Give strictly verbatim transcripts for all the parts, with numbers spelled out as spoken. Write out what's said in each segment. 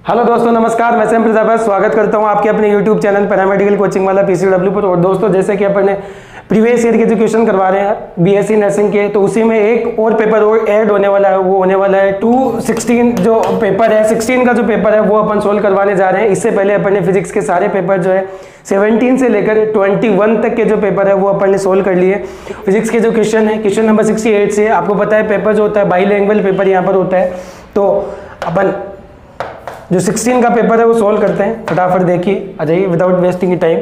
Hello दोस्तों, नमस्कार। मैं सेम प्रजापति स्वागत करता हूं आपके अपने यूट्यूब चैनल पैरामेडिकल कोचिंग वाला पीसीडब्ल्यू पर। और दोस्तों, जैसे कि अपन ने प्रीवियस ईयर के एजुकेशन करवा रहे हैं बीएससी नर्सिंग के, तो उसी में एक और पेपर और ऐड होने वाला है। वो होने वाला है टू सिक्सटीन जो पेपर है, सिक्सटीन का जो पेपर है वो अपन सोल्व करवाने जा रहे हैं। इससे पहले अपन ने फिजिक्स के सारे पेपर जो है सेवनटीन से लेकर ट्वेंटी वन तक के जो पेपर है वो अपन ने सोल्व कर लिए। फिजिक्स के जो क्वेश्चन है, क्वेश्चन नंबर सिक्सटी एट से आपको पता है पेपर जो होता है बाइलिंगुअल पेपर यहाँ पर होता है। तो अपन जो सिक्सटीन का पेपर है वो सोल्व करते हैं। फटाफट देखिए, आ जाइए विदाउट वेस्टिंग टाइम।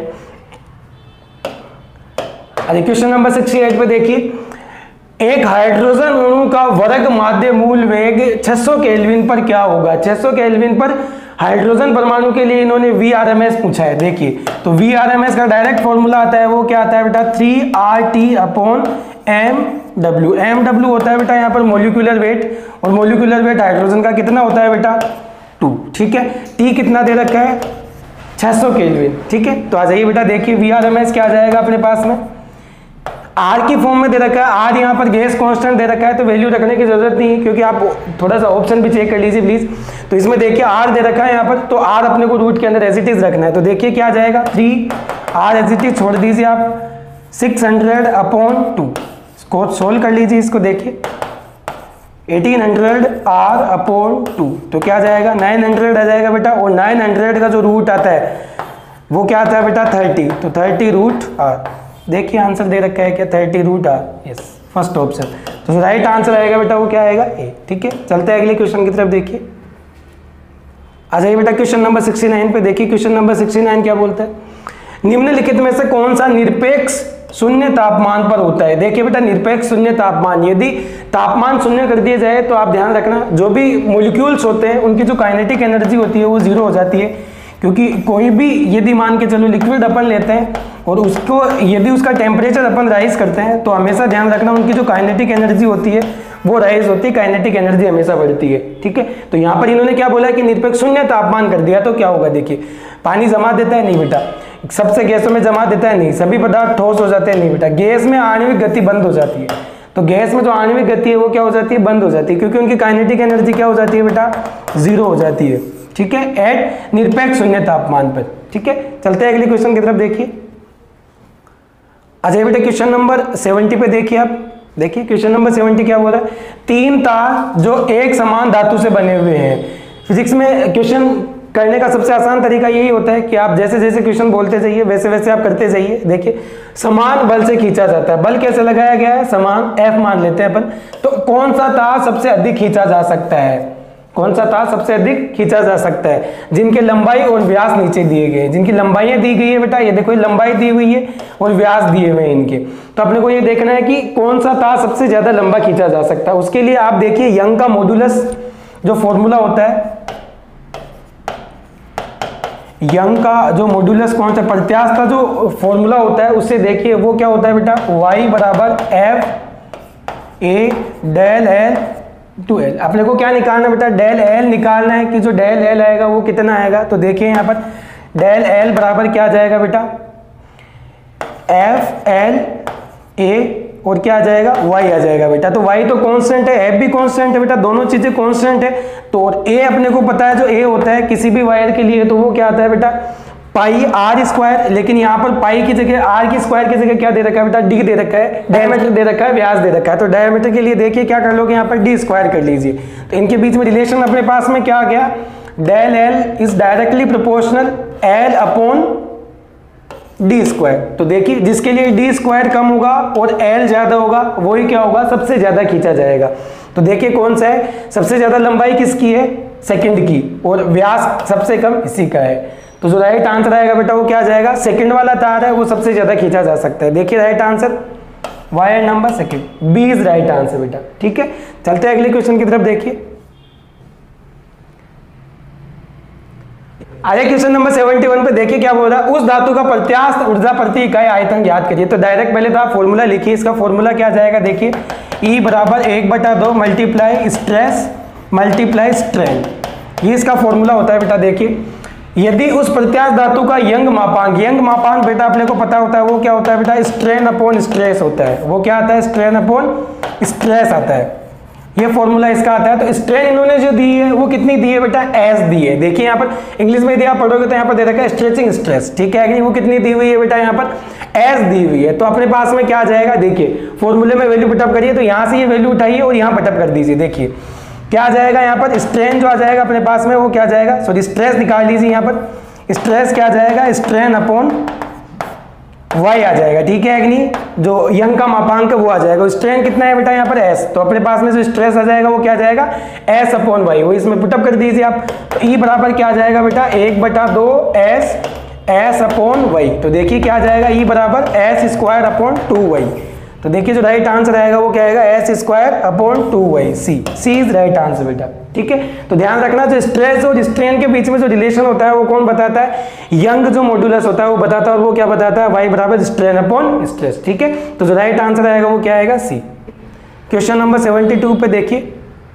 अरे क्वेश्चन नंबर सिक्सटी एट पे देखिए, एक हाइड्रोजन अणु का वर्ग माध्य मूल वेग छह सौ केल्विन पर क्या होगा। छह सौ केल्विन पर हाइड्रोजन परमाणु के लिए इन्होंने वी आर एम एस पूछा है। देखिए, तो वी आर एम एस का डायरेक्ट फॉर्मूला आता है, वो क्या आता है बेटा, three R T upon M W. M W होता है बेटा यहाँ पर मोलिकुलर वेट, और मोलिकुलर वेट हाइड्रोजन का कितना होता है बेटा, टू। ठीक है, टी कितना दे रखा है, छह सौ केल्विन। ठीक है, तो आ जाइए बेटा, देखिए वी आर एम एस क्या आ जाएगा अपने पास में, आर की फॉर्म में दे रखा है। आर यहाँ पर गैस कांस्टेंट दे रखा है, तो वैल्यू रखने की जरूरत नहीं है, क्योंकि आप थोड़ा सा ऑप्शन भी चेक कर लीजिए प्लीज। तो इसमें देखिए आर दे रखा है यहाँ पर, तो आर अपने को रूट के अंदर एज इट इज रखना है। तो देखिए क्या आ जाएगा, three R as it is छोड़ दीजिए आप, सिक्स हंड्रेड अपॉन टू। इसको सोल्व कर लीजिए, इसको देखिए eighteen hundred R upon two, तो क्या आ जाएगा, नाइन हंड्रेड आ जाएगा बेटा। और नाइन हंड्रेड का जो रूट आता है वो क्या आता है बेटा, थर्टी। तो थर्टी रूट आर, देखिए आंसर दे रखा है क्या, thirty root R. Yes, first option. तो राइट आंसर आएगा बेटा वो क्या आएगा, ए। ठीक है, चलते हैं अगले क्वेश्चन की तरफ। देखिए आ जाइए बेटा क्वेश्चन नंबर सिक्सटी नाइन पे। देखिए क्वेश्चन नंबर सिक्सटी नाइन क्या बोलता है, निम्नलिखित में से कौन सा निरपेक्ष शून्य तापमान पर होता है। देखिए बेटा, निरपेक्ष शून्य तापमान, यदि तापमान शून्य कर दिया जाए तो आप ध्यान रखना, जो भी मॉलिक्यूल्स होते हैं उनकी जो काइनेटिक एनर्जी होती है वो जीरो हो जाती है। क्योंकि कोई भी यदि मान के चलो लिक्विड अपन लेते हैं और उसको यदि उसका टेम्परेचर अपन राइज करते हैं, तो हमेशा ध्यान रखना उनकी जो काइनेटिक एनर्जी होती है वो राइज होती है, काइनेटिक एनर्जी हमेशा बढ़ती है। ठीक है, तो यहाँ पर इन्होंने क्या बोला कि निरपेक्ष शून्य तापमान कर दिया तो क्या होगा। देखिए, पानी जमा देता है, नहीं बेटा। सबसे गैसों में जमा देता है, नहीं। सभी पदार्थ ठोस हो जाते हैं, नहीं बेटा। गैस में आणविक गति बंद हो जाती है, तो गैस में जो आणविक गति है वो क्या हो जाती है, बंद हो जाती है, क्योंकि उनकी काइनेटिक एनर्जी क्या हो जाती है बेटा, जीरो हो जाती है। ठीक है, एट निरपेक्ष शून्य तापमान पर। ठीक है, चलते हैं अगले क्वेश्चन की तरफ। देखिए आ जाइए बेटा क्वेश्चन नंबर सेवेंटी पे। देखिए आप, देखिए क्वेश्चन नंबर सेवेंटी क्या बोल रहा है, तीन तार जो एक समान धातु से बने हुए हैं। फिजिक्स में क्वेश्चन करने का सबसे आसान तरीका यही होता है कि आप जैसे जैसे क्वेश्चन बोलते जाइए वैसे वैसे आप करते जाइए। देखिए, समान बल से खींचा जाता है, बल कैसे लगाया गया है, समान एफ मान लेते हैं अपन। तो कौन सा तार सबसे अधिक खींचा जा सकता है, कौन सा तार सबसे अधिक खींचा जा सकता है, जिनके लंबाई और व्यास नीचे दिए गए हैं। जिनकी लंबाइयां दी गई है बेटा, ये देखो लंबाई दी हुई है और व्यास दिए हुए हैं इनके। तो अपने को ये देखना है कि कौन सा तार सबसे ज्यादा लंबा खींचा जा सकता है। उसके लिए आप देखिए यंग का मॉड्यूलस जो फॉर्मूला होता है, यंग का जो मॉड्यूलस कौन सा प्रत्यास्थ का जो फॉर्मूला होता है, उससे देखिए वो क्या होता है बेटा, y बराबर F A del L to L. अपने को क्या निकालना है बेटा, डेल एल निकालना है कि जो डेल एल आएगा वो कितना आएगा। तो देखिए यहाँ पर डेल एल बराबर क्या आ जाएगा बेटा, एफ एल ए और क्या आ जाएगा, y आ जाएगा बेटा। तो y तो कांस्टेंट है, f भी कांस्टेंट है बेटा, दोनों चीजें कांस्टेंट है। तो a अपने को पता है, जो a होता है किसी भी वायर के लिए, तो वो क्या आता है बेटा, पाई आर स्क्वायर। लेकिन यहाँ पर पाई की जगह, आर की स्क्वायर की जगह क्या दे रखा है बेटा, डी दे रखा है, डायमीटर दे रखा है, व्यास दे रखा है। तो डायमीटर के लिए देखिए क्या कर लोगे, यहाँ पर डी स्क्वायर कर लीजिए। तो इनके बीच में रिलेशन अपने पास में क्या आ गया, del L is directly proportional L upon D square. तो देखिए जिसके लिए डी स्क्वायर कम होगा और एल ज्यादा होगा, वही क्या होगा, सबसे ज्यादा खींचा जाएगा। तो देखिए कौन सा है, सबसे ज्यादा लंबाई किसकी है, सेकंड की, और व्यास सबसे कम इसी का है। तो जो राइट आंसर आएगा बेटा वो क्या आ जाएगा, सेकंड वाला तार है वो सबसे ज्यादा खींचा जा सकता है। देखिए right answer wire number second, B is right answer बेटा। ठीक है, चलते हैं अगले क्वेश्चन की तरफ। देखिए आगे क्वेश्चन नंबर सेवेंटी वन पे देखिए क्या बोल रहा है, उस धातु का प्रत्यास्थ ऊर्जा प्रति इकाई आयतन ज्ञात करिए। तो डायरेक्ट पहले तो आप फॉर्मूला लिखिए, इसका फॉर्मूला क्या जाएगा, देखिए E बराबर एक बटा दो मल्टीप्लाई स्ट्रेस मल्टीप्लाई स्ट्रेन, ये इसका फॉर्मूला होता है बेटा। देखिए यदि उस प्रत्यास्थ धातु का यंग मापांक, यंग मापांक बेटा अपने को पता होता है वो क्या होता है बेटा, स्ट्रेन अपॉन स्ट्रेस होता है। वो क्या आता है, स्ट्रेन अपॉन स्ट्रेस आता है। ये फॉर्मूला इसका आता है। तो स्ट्रेन इन्होंने जो दी है वो कितनी दी है बेटा, एस दी है। देखिए यहाँ पर इंग्लिश में यदि आप पढ़ोगे तो यहाँ पर दे रखा है स्ट्रेचिंग स्ट्रेस, ठीक है कि नहीं, वो कितनी दी हुई है बेटा, यहाँ पर एस दी हुई है। तो अपने पास में क्या आ जाएगा, देखिए फॉर्मूले में वैल्यू पुटअप करिए, तो यहाँ से ये वैल्यू उठाइए और यहाँ पुटअप कर दीजिए। देखिए क्या आ जाएगा, यहाँ पर स्ट्रेन जो आ जाएगा अपने पास में वो क्या आ जाएगा, सॉरी स्ट्रेस निकाल लीजिए। यहाँ पर स्ट्रेस क्या आ जाएगा, स्ट्रेन अपॉन वाई आ जाएगा, ठीक है कि नहीं, जो यंग का मापांक है वो आ जाएगा। स्ट्रेन कितना है बेटा यहाँ पर एस, तो अपने पास में जो स्ट्रेस आ जाएगा वो क्या आ जाएगा, एस अपॉन वाई, वो इसमें पुटअप कर दीजिए आप। तो ई बराबर क्या आ जाएगा बेटा, एक बटा दो एस एस अपॉन वाई। तो देखिए क्या आ जाएगा, ई बराबर S square upon two Y. तो देखिए जो राइट आंसर आएगा वो क्या आएगा, S square upon two Y, C C is right answer बेटा, ठीक है। तो ध्यान रखना जो स्ट्रेस और स्ट्रेन के बीच में जो रिलेशन होता है वो कौन बताता है, यंग जो मॉड्यूलस होता है वो बताता है, और वो क्या बताता है, वाई बराबर स्ट्रेन अपॉन स्ट्रेस, ठीक है। तो जो राइट आंसर आएगा वो क्या आएगा, C. Question number seventy two पे देखिए,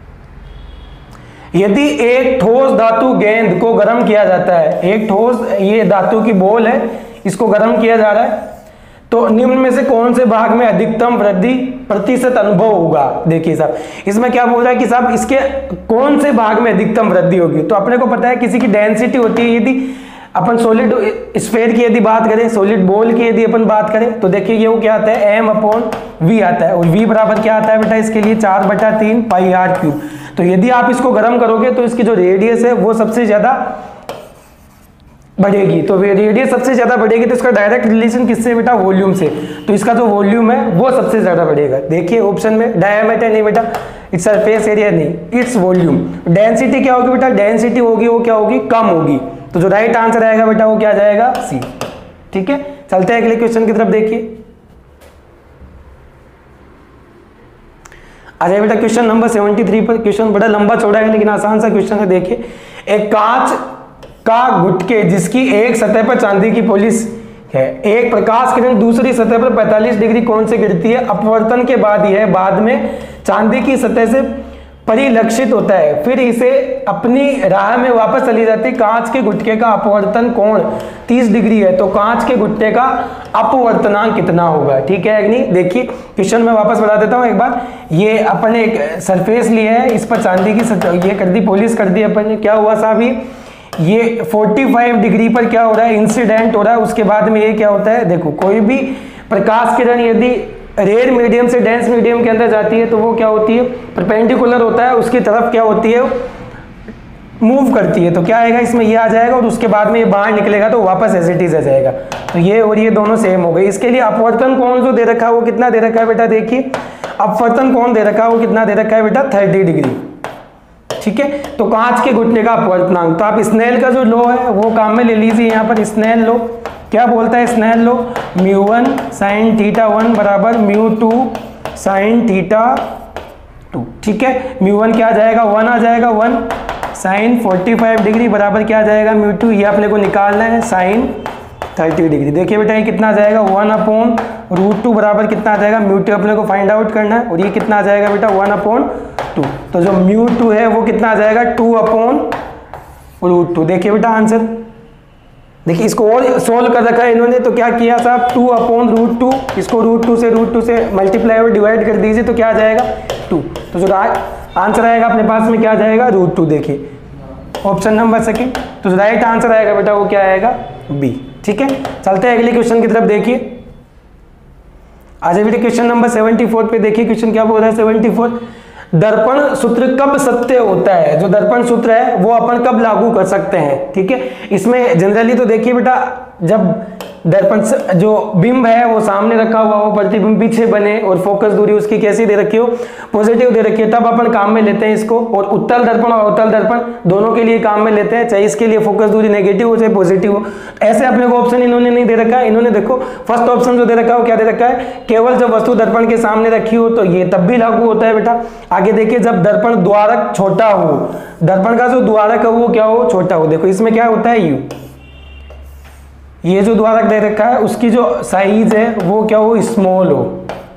यदि एक ठोस धातु गेंद को गर्म किया जाता है, एक ठोस ये धातु की बॉल है, इसको गर्म किया जा रहा है, तो निम्न में से कौन से भाग में अधिकतम वृद्धि प्रतिशत अनुभव होगा। देखिए साहब इसमें क्या बोल रहा है कि साहब इसके कौन से भाग में अधिकतम वृद्धि होगी। तो अपने को पता है किसी की डेंसिटी होती है, यदि अपन सॉलिड स्फेयर की यदि बात करें, सॉलिड बॉल की यदि अपन बात करें, तो देखिए ये वो क्या आता है, एम अपॉन वी आता है, और वी बराबर क्या आता है बेटा इसके लिए, चार बटा तीन पाई आर क्यूब। तो यदि आप इसको गर्म करोगे तो इसकी जो रेडियस है वो सबसे ज्यादा बढ़ेगी। तो रेडियस सबसे ज्यादा बढ़ेगी तो इसका डायरेक्ट रिलेशन किससे बेटा, वॉल्यूम से। तो इसका जो वॉल्यूम है वो सबसे ज्यादा बढ़ेगा। देखिए ऑप्शन में डायमीटर नहीं बेटा, इट्स सरफेस एरिया नहीं, इट्स वॉल्यूम। डेंसिटी क्या होगी बेटा, डेंसिटी होगी वो क्या होगी, कम होगी। तो जो राइट आंसर आएगा बेटा वो क्या आ जाएगा, सी, ठीक है। चलते हैं अगले क्वेश्चन की तरफ। देखिए आ जाए बेटा क्वेश्चन नंबर सेवेंटी थ्री पर। क्वेश्चन बड़ा लंबा चौड़ा है लेकिन आसान सा क्वेश्चन है। देखिए एक कांच का गुटके जिसकी एक सतह पर चांदी की पॉलिश है, एक प्रकाश किरण दूसरी सतह पर पैंतालीस डिग्री कोण से गिरती है, अपवर्तन के बाद यह बाद में चांदी की सतह से परिलक्षित होता है, फिर इसे अपनी राह में वापस चली जाती है। कांच के गुटके का अपवर्तन कोण तीस डिग्री है, तो कांच के गुटके का अपवर्तनांक कितना होगा, ठीक है नहीं। देखिए क्वेश्चन में वापस बता देता हूँ एक बार। ये अपन एक सरफेस लिए है, इस पर चांदी की सतह ये कर दी, पॉलिश कर दी अपन ने। क्या हुआ साहब, ये पैंतालीस डिग्री पर क्या हो रहा है, इंसिडेंट हो रहा है। उसके बाद में ये क्या होता है, देखो कोई भी प्रकाश किरण यदि रेयर मीडियम से डेंस मीडियम के अंदर जाती है तो वो क्या होती है, परपेंडिकुलर होता है, उसकी तरफ क्या होती है, मूव करती है। तो क्या आएगा इसमें, ये आ जाएगा, और उसके बाद में ये बाहर निकलेगा तो वापस एज इट इज आ जाएगा। तो ये और ये दोनों सेम हो गए। इसके लिए अपवर्तन कोण जो दे रखा है वो कितना दे रखा है बेटा, देखिए अपवर्तन कोण दे रखा है वो कितना दे रखा है बेटा, तीस डिग्री, ठीक है। तो कांच के घुटने का अपवर्तनांक, तो आप स्नेल का जो लॉ है वो काम में ले लीजिए। यहाँ पर स्नेल लॉ क्या बोलता है, Snell law mu one sine theta one बराबर mu two sine theta two, ठीक है। म्यू वन क्या आ जाएगा, वन आ जाएगा, वन साइन पैंतालीस डिग्री बराबर क्या आ जाएगा, म्यू टू, ये अपने को निकालना है साइन तीस डिग्री। देखिए बेटा ये कितना आ जाएगा, वन अपॉन रूट टू बराबर कितना आ जाएगा, म्यू टू अपने को फाइंड आउट करना है, और ये कितना आ जाएगा बेटा, वन अपॉन टू। तो जो म्यू टू है वो कितना आ जाएगा, टू अपॉन रूट टू। देखिए बेटा आंसर, देखिए इसको और सोल्व कर रखा है इन्होंने। तो क्या किया साहब, टू अपॉन रूट टू, इसको रूट टू से रूट टू से मल्टीप्लाई और डिवाइड कर दीजिए तो क्या आ जाएगा, टू। तो जो आंसर आएगा अपने पास में क्या आ जाएगा, रूट टू। देखिए ऑप्शन नंबर सेकंड। तो जो राइट आंसर आएगा बेटा वो क्या आएगा, बी, ठीक है। चलते हैं अगले क्वेश्चन की तरफ। देखिए आज बेटा क्वेश्चन नंबर सेवेंटी फोर पे देखिए क्वेश्चन क्या बोल रहा है, सेवेंटी फोर दर्पण सूत्र कब सत्य होता है। जो दर्पण सूत्र है वो अपन कब लागू कर सकते हैं, ठीक है। इसमें जनरली तो देखिए बेटा जब दर्पण जो बिंब है वो सामने रखा हुआ हो, प्रतिबिंब पीछे बने और फोकस दूरी उसकी कैसी दे रखी हो, पॉजिटिव दे रखी है, तब अपन काम में लेते हैं इसको। और उत्तल दर्पण और अवतल दर्पण दोनों के लिए काम में लेते हैं, चाहे इसके लिए फोकस दूरी नेगेटिव हो चाहे पॉजिटिव हो। ऐसे अपने को ऑप्शन इन्होंने नहीं दे रखा है। इन्होंने देखो फर्स्ट ऑप्शन जो दे रखा है वो क्या दे रखा है, केवल जब वस्तु दर्पण के सामने रखी हो तो ये तब भी लागू होता है बेटा। आगे देखिए जब दर्पण द्वारक छोटा हो, दर्पण का जो द्वारक है वो क्या हो, छोटा हो। देखो इसमें क्या होता है, यू ये जो द्वारक दे रखा है उसकी जो साइज है वो क्या हो, स्मॉल हो।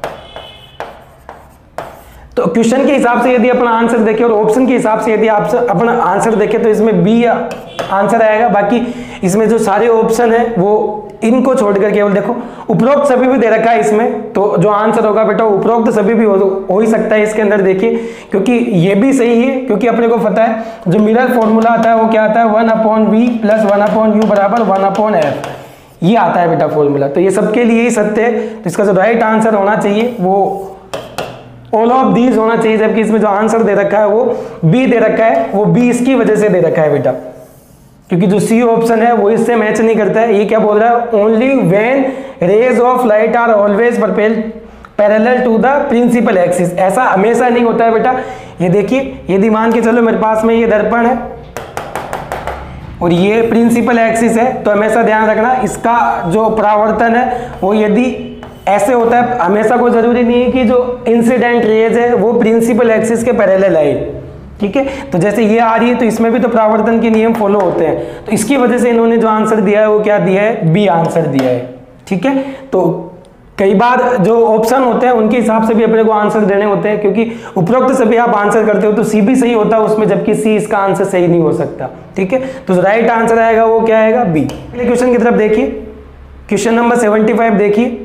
तो क्वेश्चन के हिसाब से यदि अपना आंसर देखें और ऑप्शन के हिसाब से यदि आप अपना आंसर देखें तो इसमें बी आंसर आएगा। बाकी इसमें जो सारे ऑप्शन है वो इनको छोड़कर केवल देखो उपरोक्त सभी भी दे रखा है इसमें, तो जो आंसर होगा बेटा उपरोक्त सभी भी हो, हो ही सकता है इसके अंदर। देखिए क्योंकि ये भी सही है, क्योंकि अपने को पता है जो मिरर फॉर्मूला आता है वो क्या आता है, one upon v plus one upon u बराबर वन अपॉन एफ, ये आता है बेटा फॉर्मूला। तो ये सबके लिए ही सत्य है, तो इसका जो राइट आंसर होना चाहिए वो ऑल ऑफ दीज होना चाहिए, जबकि इसमें जो आंसर दे रखा है वो बी दे रखा है, वो बी इसकी वजह से दे रखा है बेटा, क्योंकि जो सी ऑप्शन है वो इससे मैच नहीं करता है। ये क्या बोल रहा है, only when rays of light are always parallel to the principal axis, ऐसा हमेशा नहीं होता है बेटा। ये देखिए यदि मान के चलो मेरे पास में ये दर्पण है और ये प्रिंसिपल एक्सिस है, तो हमेशा ध्यान रखना इसका जो परावर्तन है वो यदि ऐसे होता है, हमेशा कोई जरूरी नहीं है कि जो इंसिडेंट रेज है वो प्रिंसिपल एक्सिस के पैरेलल आए, ठीक है। तो जैसे ये आ रही है तो इसमें भी तो परावर्तन के नियम फॉलो होते हैं, तो इसकी वजह से इन्होंने जो आंसर दिया है वो क्या दिया है, बी आंसर दिया है, ठीक है। तो कई बार जो ऑप्शन होते हैं उनके हिसाब से भी अपने को आंसर देने होते हैं, क्योंकि उपरोक्त सभी आप आंसर करते हो तो सी भी सही होता है उसमें, जबकि सी इसका आंसर सही नहीं हो सकता, ठीक है। तो राइट आंसर आएगा वो क्या आएगा, बी। अगले क्वेश्चन की तरफ देखिए, क्वेश्चन नंबर सेवेंटी फाइव देखिए,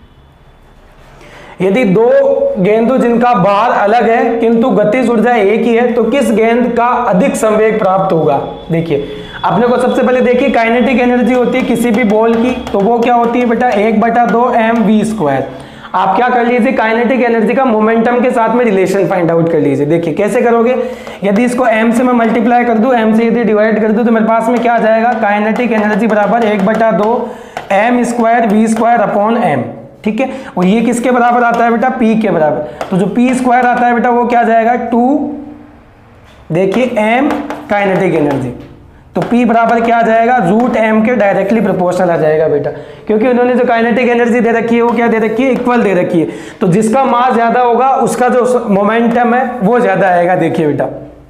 यदि दो गेंदों जिनका भार अलग है किंतु गतिज ऊर्जा एक ही है तो किस गेंद का अधिक संवेग प्राप्त होगा। देखिए अपने को सबसे पहले देखिए काइनेटिक एनर्जी होती है किसी भी बॉल की, तो वो क्या होती है बेटा, एक बटा दो एम वी स्क्वायर। आप क्या कर लीजिए, काइनेटिक एनर्जी का मोमेंटम के साथ में रिलेशन फाइंड आउट कर लीजिए। देखिए कैसे करोगे, यदि इसको m से मैं मल्टीप्लाई कर दूं, m से यदि डिवाइड कर दूं तो मेरे पास में क्या आ जाएगा, काइनेटिक एनर्जी बराबर एक बटा दो m square v square upon m, ठीक है। और ये किसके बराबर आता है बेटा, P के बराबर, तो जो P स्क्वायर आता है बेटा वो क्या जाएगा, टू देखिए m काइनेटिक एनर्जी, तो P बराबर क्या आ जाएगा, रूट एम के डायरेक्टली प्रोपोर्शनल आ जाएगा बेटा, क्योंकि उन्होंने जो काइनेटिक एनर्जी दे रखी है वो क्या दे रखी है, इक्वल दे रखी है, तो जिसका मास ज्यादा होगा उसका जो मोमेंटम है वो ज्यादा आएगा। देखिए बेटा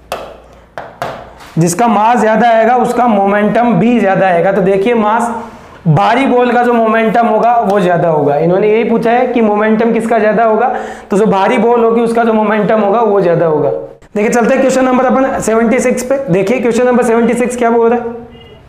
जिसका मास ज्यादा आएगा उसका मोमेंटम भी ज्यादा आएगा, तो देखिए मास भारी बॉल का जो मोमेंटम होगा वो ज्यादा होगा। इन्होंने यही पूछा है कि मोमेंटम किसका ज्यादा होगा, तो जो भारी बॉल होगी उसका जो मोमेंटम होगा वो ज्यादा होगा। देखिए चलते हैं क्वेश्चन नंबर अपन छिहत्तर पे। देखिए क्वेश्चन नंबर छिहत्तर क्या बोल रहा है,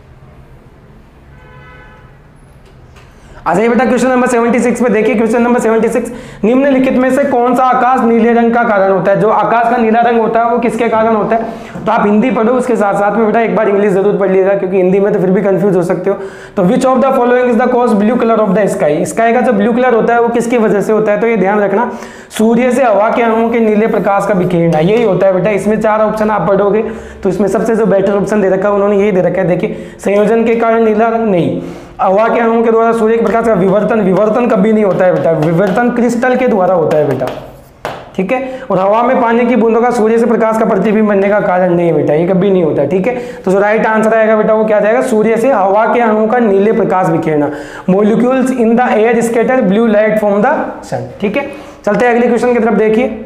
आ जाइए बेटा क्वेश्चन नंबर छिहत्तर पे। देखिए क्वेश्चन नंबर छिहत्तर, निम्नलिखित में से कौन सा आकाश नीले रंग का कारण होता है। जो आकाश का नीला रंग होता है वो किसके कारण होता है, तो आप हिंदी पढ़ो उसके साथ साथ में बेटा एक बार इंग्लिश जरूर पढ़ लीजिएगा, क्योंकि हिंदी में तो फिर भी कंफ्यूज हो सकते हो। तो which of the following is the cause blue colour of the sky, sky का जो ब्लू कलर होता है वो किसकी वजह से होता है, तो ये ध्यान रखना, सूर्य से हवा के अणुओं के नीले प्रकाश का बिखेरना, यही होता है बेटा। इसमें चार ऑप्शन आप पढ़ोगे तो इसमें सबसे जो बेटर ऑप्शन दे रखा है उन्होंने यही दे रखा है। देखिए संयोजन के कारण नीला रंग नहीं, हवा के अणुओं के द्वारा सूर्य के प्रकाश का विवर्तन, विवर्तन कभी नहीं होता है बेटा, विवर्तन क्रिस्टल के द्वारा होता है बेटा, ठीक है। और हवा में पानी की बूंदों का सूर्य से प्रकाश का प्रतिबिंब बनने का कारण नहीं है बेटा, ये कभी नहीं होता है, ठीक है। तो जो राइट आंसर आएगा बेटा वो क्या जाएगा, सूर्य से हवा के अणुओं का नीले प्रकाश बिखेरना, molecules in the air scatter blue light from the sun, ठीक है। चलते हैं अगले क्वेश्चन की तरफ। देखिए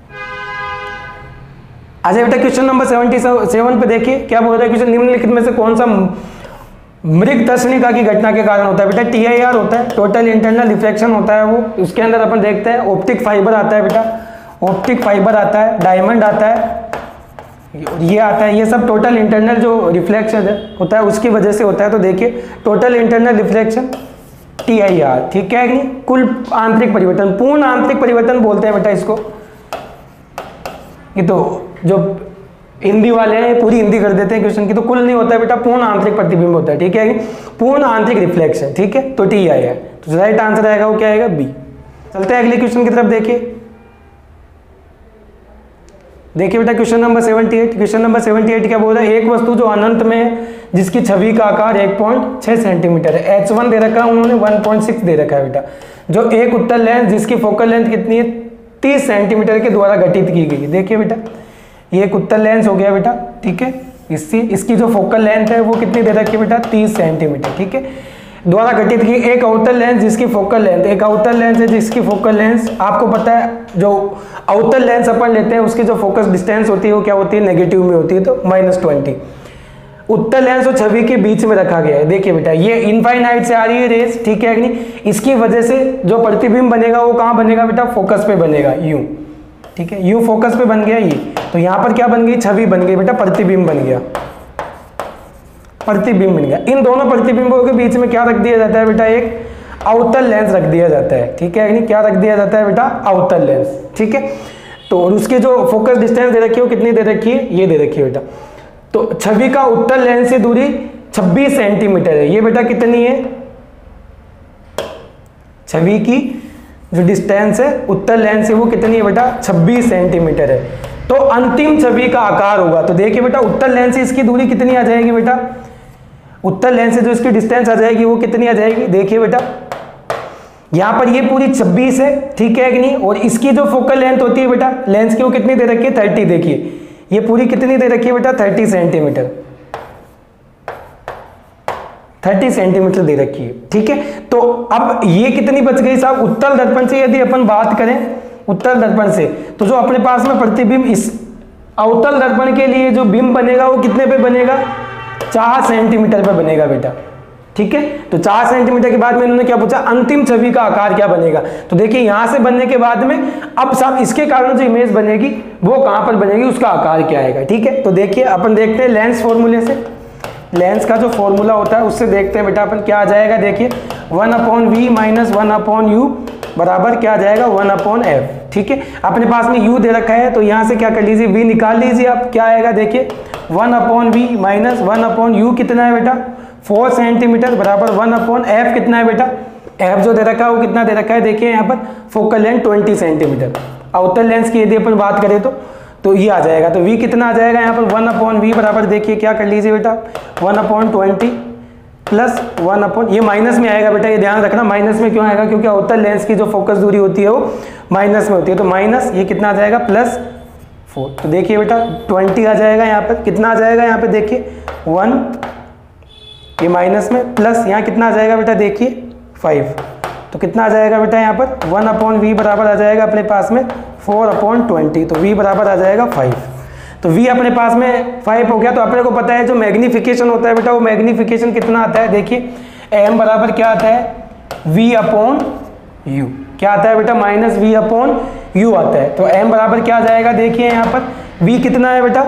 आज बेटा क्वेश्चन नंबर सतहत्तर पे देखिए क्या बोल रहा है क्वेश्चन, निम्नलिखित में से कौन सा मृग तर्शनिका की घटना के कारण होता है बेटा, टी आई आर होता है, टोटल इंटरनल रिफ्लेक्शन होता है वो। उसके अंदर अपन देखते हैं ऑप्टिक फाइबर आता है बेटा, ऑप्टिक फाइबर आता है, डायमंड आता है, ये आता है, ये सब टोटल इंटरनल जो रिफ्लेक्शन होता है उसकी वजह से होता है। तो देखिए total internal reflection T I R, ठीक है नहीं, कुल आंतरिक परिवर्तन, पूर्ण आंतरिक परिवर्तन बोलते हैं बेटा इसको। ये तो जो हिंदी वाले हैं पूरी हिंदी कर देते हैं क्वेश्चन की, तो कुल नहीं होता है बेटा, पूर्ण आंतरिक प्रतिबिंब होता है, ठीक है, पूर्ण आंतरिक रिफ्लेक्शन, ठीक है। तो टी आई है, तो राइट आंसर आएगा वो क्या आएगा, बी। चलते हैं अगले क्वेश्चन की तरफ। देखिए देखिए बेटा क्वेश्चन नंबर अठहत्तर, क्वेश्चन नंबर अठहत्तर क्या बोल रहा है, एक वस्तु जो अनंत में है जिसकी छवि का आकार एक पॉइंट छह सेंटीमीटर है, एच वन दे रखा है उन्होंने, वन पॉइंट सिक्स दे रखा है बेटा, जो एक उत्तल लेंस जिसकी फोकल लेंथ कितनी है, तीस सेंटीमीटर के द्वारा गठित की गई है। देखिए बेटा ये एक उत्तल लेंस हो गया बेटा, ठीक है, इससे इसकी जो फोकल लेंथ है वो कितनी दे रखी है बेटा, तीस सेंटीमीटर, ठीक है, द्वारा गठित की। एक अवतल लेंस जिसकी फोकल लेंथ, एक अवतल लेंस है जिसकी फोकल लेंस, आपको पता है जो अवतल लेंस अपन लेते हैं उसकी जो फोकस डिस्टेंस होती है वो क्या होती है, नेगेटिव में होती है, तो माइनस ट्वेंटी। उत्तल लेंस और छवि के बीच में रखा गया है। देखिए बेटा ये इनफाइनाइट से आ रही है रेस, ठीक है कि नहीं, इसकी वजह से जो प्रतिबिंब बनेगा वो कहाँ बनेगा बेटा, फोकस पे बनेगा, यूं, ठीक है, यूं फोकस पे बन गया ये, तो यहाँ पर क्या बन गई, छवि बन गई बेटा, प्रतिबिंब बन गया। प्रतिबिंब बन गया। इन दोनों प्रतिबिंबों के बीच में क्या रख दिया जाता है बेटा, एक अवतल लेंस रख दिया जाता है, ठीक है, यानी क्या रख दिया जाता है बेटा, अवतल लेंस, ठीक है। तो और उसकी जो फोकस डिस्टेंस दे रखी है वो कितनी दे रखी है, ये दे रखी है बेटा। तो छवि का उत्तल लेंस से दूरी छब्बीस सेंटीमीटर है, ये बेटा कितनी है, छवि की जो डिस्टेंस है उत्तल लेंस से वो कितनी है बेटा, छब्बीस सेंटीमीटर है। तो अंतिम छवि का आकार होगा, तो देखिए बेटा उत्तल लेंस से इसकी दूरी कितनी आ जाएगी बेटा, उत्तल लेंस से जो इसकी डिस्टेंस आ जाएगी वो कितनी आ जाएगी, देखिए बेटा यहाँ पर ये पूरी छब्बीस है, ठीक है कि नहीं, और इसकी जो फोकल लेंथ होती है बेटा लेंस की वो कितनी दे रखी है, तीस, देखिए ये पूरी कितनी दे रखी है बेटा, तीस सेंटीमीटर, तीस सेंटीमीटर दे रखी है, ठीक है। तो अब ये कितनी बच गई साहब, उत्तल दर्पण से यदि अपन बात करें, उत्तल दर्पण से, तो जो अपने पास में प्रतिबिंब इस अवतल दर्पण के लिए जो बिंब बनेगा वो कितने पे बनेगा, चार सेंटीमीटर पे बनेगा बेटा, ठीक है। तो चार सेंटीमीटर के बाद में इन्होंने क्या पूछा, अंतिम छवि का आकार क्या बनेगा। तो देखिए यहां से बनने के बाद में अब साहब इसके कारण जो इमेज बनेगी वो कहां पर बनेगी, उसका आकार क्या आएगा, ठीक है। तो देखिए अपन देखते हैं लेंस फॉर्मूले से, लेंस का जो फॉर्मूला होता है उससे देखते हैं बेटा अपन क्या आ जाएगा, देखिए one upon v minus one upon u बराबर क्या आ जाएगा, वन अपॉन एफ, ठीक है। अपने पास में u दे रखा है तो यहां से क्या कर लीजिए, v निकाल लीजिए आप, क्या आएगा देखिए one upon v minus one upon u कितना है बेटा, फोर सेंटीमीटर बराबर वन अपॉन एफ कितना है बेटा, एफ जो दे रखा है वो कितना दे रखा है, देखिए यहाँ पर फोकल लेंथ ट्वेंटी सेंटीमीटर, अवतल लेंस की यदि अपन बात करें तो तो ये आ जाएगा। तो v कितना आ जाएगा यहाँ पर वन अपॉन वी बराबर देखिए क्या कर लीजिए बेटा, one upon twenty plus one upon, ये माइनस में आएगा बेटा, ये ध्यान रखना माइनस में क्यों आएगा, क्योंकि अवतल लेंस की जो फोकस दूरी होती है वो माइनस में होती है। तो माइनस ये कितना आ जाएगा, प्लस फोर, तो देखिए बेटा ट्वेंटी आ जाएगा यहाँ पर, कितना आ जाएगा यहाँ पे देखिए वन, ये माइनस में, प्लस यहाँ कितना आ जाएगा बेटा देखिए फाइव, तो कितना आ जाएगा बेटा यहाँ पर वन अपॉन वी बराबर आ जाएगा अपने पास में फोर अपॉन ट्वेंटी, तो v बराबर आ जाएगा फाइव। तो v अपने पास में फाइव हो गया। तो अपने को पता है जो मैग्निफिकेशन होता है बेटा वो मैग्निफिकेशन कितना आता है, देखिए m बराबर क्या आता है, v अपॉन u, क्या आता है बेटा, माइनस वी अपॉन यू आता है। तो m बराबर क्या आ जाएगा, देखिए यहाँ पर v कितना है बेटा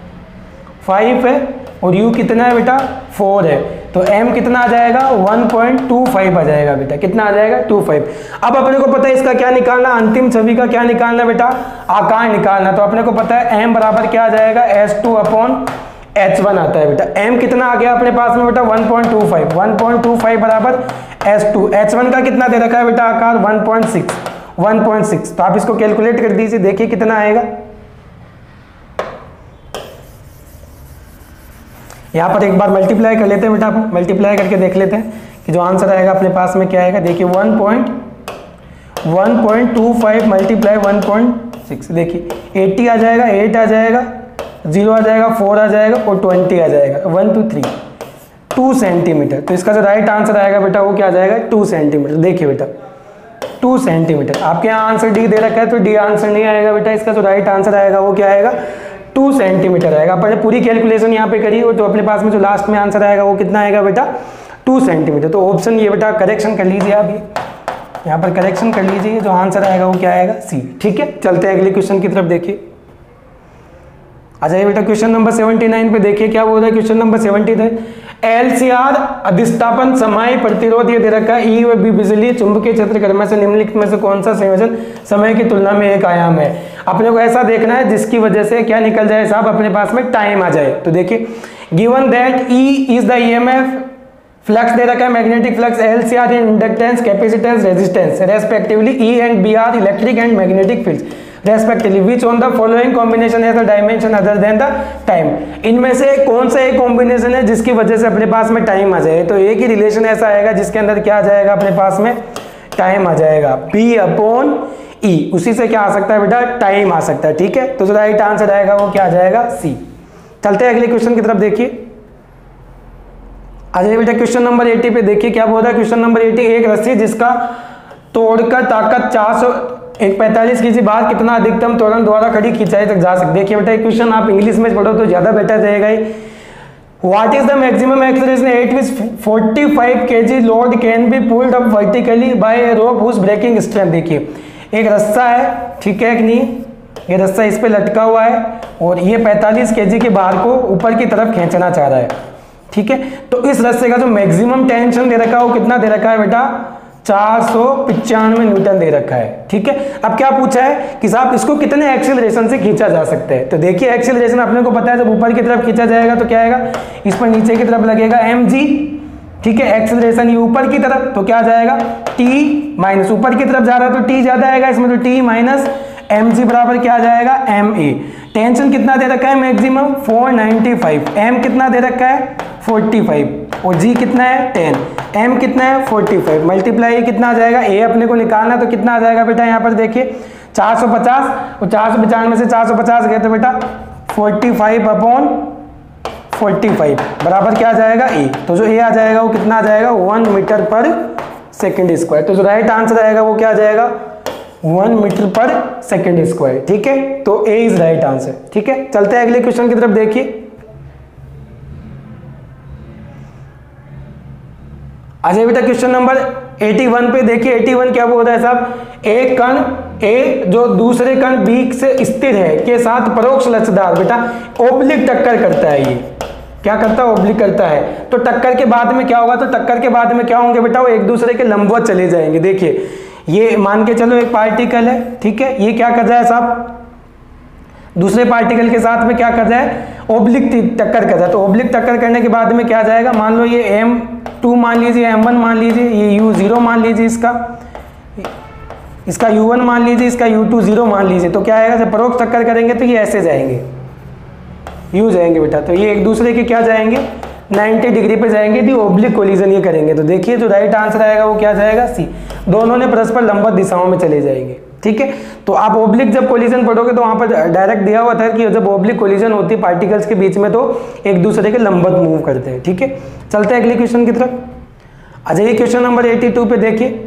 फाइव है और u कितना है बेटा फोर है, तो m कितना आ जाएगा वन पॉइंट टू फाइव आ जाएगा बेटा, कितना आ जाएगा टू फाइव। अब अपने को पता है इसका क्या निकालना, अंतिम छवि का क्या निकालना बेटा, आकार निकालना। तो अपने को पता है m बराबर क्या आ जाएगा, S two upon H one आता है बेटा, m कितना आ गया अपने पास में बेटा one point two five, one point two five बराबर एस टू, एच वन का कितना दे रखा है बेटा आकार one point six, one point six. तो आप इसको कैलकुलेट कर दीजिए, देखिए कितना आएगा, यहाँ पर एक बार मल्टीप्लाई कर लेते हैं बेटा, आप मल्टीप्लाई करके देख लेते हैं कि जो आंसर आएगा अपने पास में क्या आएगा। देखिए one point one point two five multiply one point six, देखिए एटी आ जाएगा, एट आ जाएगा, जीरो आ जाएगा, फोर आ जाएगा और ट्वेंटी आ जाएगा, one two three, two centimetre. तो इसका जो राइट आंसर आएगा बेटा वो क्या आ जाएगा, टू सेंटीमीटर। देखिए बेटा टू सेंटीमीटर, आपके यहाँ आंसर डी दे रखा है तो डी आंसर नहीं आएगा बेटा, इसका जो राइट आंसर आएगा वो क्या आएगा, टू सेंटीमीटर आएगा। अपन पूरी कैलकुलेशन यहाँ पे करी तो अपने पास में जो लास्ट में आंसर आएगा वो कितना आएगा बेटा, टू सेंटीमीटर। तो ऑप्शन ये बेटा करेक्शन कर लीजिए, आप ये यहाँ पर करेक्शन कर लीजिए, जो आंसर आएगा वो क्या आएगा, सी, ठीक है। चलते हैं अगले क्वेश्चन की तरफ, देखिए आ जाइए बेटा क्वेश्चन नंबर सेवेंटी नाइन पे, देखिए क्या बोल रहा है question number seventy nine, LCR अधिष्ठापन समय प्रतिरोध ये दे रखा है, ई व बी बिजली चुंबकीय क्षेत्र कर्म से निम्नलिखित में से कौन सा संयोजन समय की तुलना में एक आयाम है। अपने को ऐसा देखना है जिसकी वजह से क्या निकल जाए साहब, अपने पास में टाइम आ जाए। तो देखिए given that E is the EMF, flux दे रखा है magnetic flux, LCR in inductance capacitance resistance respectively, E and B are electric and magnetic fields respectively, which on the following combination has the dimension other than the time. इनमें से कौन सा एक combination है जिसकी वजह से अपने पास में टाइम आ जाए। तो एक ही रिलेशन ऐसा आएगा जिसके अंदर क्या आ जाएगा अपने पास में टाइम आ जाएगा, P अपॉन ई, उसी से क्या आ सकता है बेटा, टाइम आ सकता है, ठीक है। तो जो राइट आंसर आएगा वो क्या आ जाएगा, सी। चलते हैं अगले क्वेश्चन की तरफ, देखिए आ जाइए बेटा क्वेश्चन नंबर एटी पे, देखिए क्या बोल रहा है क्वेश्चन नंबर एटी, एक रस्सी जिसका तोड़कर ताकत चार सौ एक पैंतालीस की बार कितना अधिकतम त्वरण द्वारा खड़ी खिंचाई तक जा सकती है। देखिए बेटा क्वेश्चन आप इंग्लिश में पढ़ो तो ज्यादा बेटर रहेगा ही। What is the maximum acceleration at which forty five kg load can be pulled up vertically by a rope whose breaking strength. देखिए एक रस्सा है, ठीक है कि नहीं, ये रस्सा इस पे लटका हुआ है और ये पैंतालीस केजी के बार को ऊपर की तरफ खींचना चाह रहा है, ठीक है। तो इस रस्से का जो मैक्सिमम टेंशन दे रखा है वो कितना दे रखा है बेटा, चार सौ पिचानवे न्यूटन दे रखा है, ठीक है। अब क्या पूछा है कि साहब इसको कितने एक्सीलरेशन से खींचा जा सकता है। तो देखिए एक्सीलरेशन अपने को पता है, जब ऊपर की तरफ खींचा जाएगा तो क्या आएगा, इस पर नीचे की तरफ लगेगा एम जी, ठीक है। एक्सीलरेशन ये ऊपर की तरफ, तो क्या जाएगा टी माइनस, ऊपर की तरफ जा रहा है तो टी ज्यादा आएगा इसमें, तो टी माइनस एम जी बराबर क्या आ जाएगा, एम ए। टेंशन कितना दे रखा है maximum four ninety five, m कितना दे रखा है फोर्टी फाइव, और जी कितना है टेन, एम कितना है फोर्टी फाइव, मल्टीप्लाई कितना आ जाएगा, ए अपने को निकालना तो कितना आ जाएगा बेटा, यहाँ पर देखिए चार सौ पचास, और चार सौ पचानवे से चार सौ पचास गए तो बेटा forty five upon forty five बराबर क्या आ जाएगा ए। तो जो ए आ जाएगा वो कितना आ जाएगा, वन मीटर पर सेकेंड स्क्वायर। तो जो राइट आंसर आएगा वो क्या आ जाएगा, वन मीटर पर सेकेंड स्क्वायर, ठीक है। तो ए इज राइट आंसर, ठीक है। चलते हैं अगले क्वेश्चन की तरफ, देखिए अच्छा बेटा क्वेश्चन नंबर इक्यासी पे देखिए, इक्यासी क्या बोल रहा है साहब, एक कण ए जो दूसरे कण बी से स्थिर है के साथ परोक्ष लचदार बेटा ओब्लिक टक्कर करता है, ये क्या करता है, ओब्लिक करता है। तो टक्कर के बाद में क्या होगा, तो टक्कर के बाद में क्या होंगे बेटा, वो एक दूसरे के लंबवत चले जाएंगे। देखिए ये मान के चलो एक पार्टिकल है, ठीक है, ये क्या कर रहा है साहब, दूसरे पार्टिकल के साथ में क्या कर रहा है, ओब्लिक टक्कर कर रहा है। तो ओब्लिक टक्कर करने के बाद में क्या जाएगा, मान लो ये एम टू मान लीजिए, एम वन मान लीजिए, ये यू जीरो मान लीजिए, इसका इसका यू वन मान लीजिए, इसका यू टू जीरो मान लीजिए। तो क्या आएगा, जब परोक्ष टक्कर करेंगे तो ये ऐसे जाएंगे, यू जाएंगे बेटा। तो ये एक दूसरे के क्या जाएंगे, नाइंटी डिग्री पे जाएंगे, दी ओब्लिक कोलिजन ये करेंगे। तो देखिए जो राइट आंसर आएगा वो क्या जाएगा, सी, दोनों ने परस्पर लंबवत दिशाओं में चले जाएंगे, ठीक है। तो आप ओब्लिक जब कोलिजन पढ़ोगे तो वहां पर डायरेक्ट दिया हुआ था कि जब ओब्लिक कोलिजन होती है पार्टिकल्स के बीच में तो एक दूसरे के लंबवत मूव करते हैं, ठीक है। चलते हैं अगले क्वेश्चन की तरफ। अच्छा ये क्वेश्चन नंबर बयासी पे देखिए,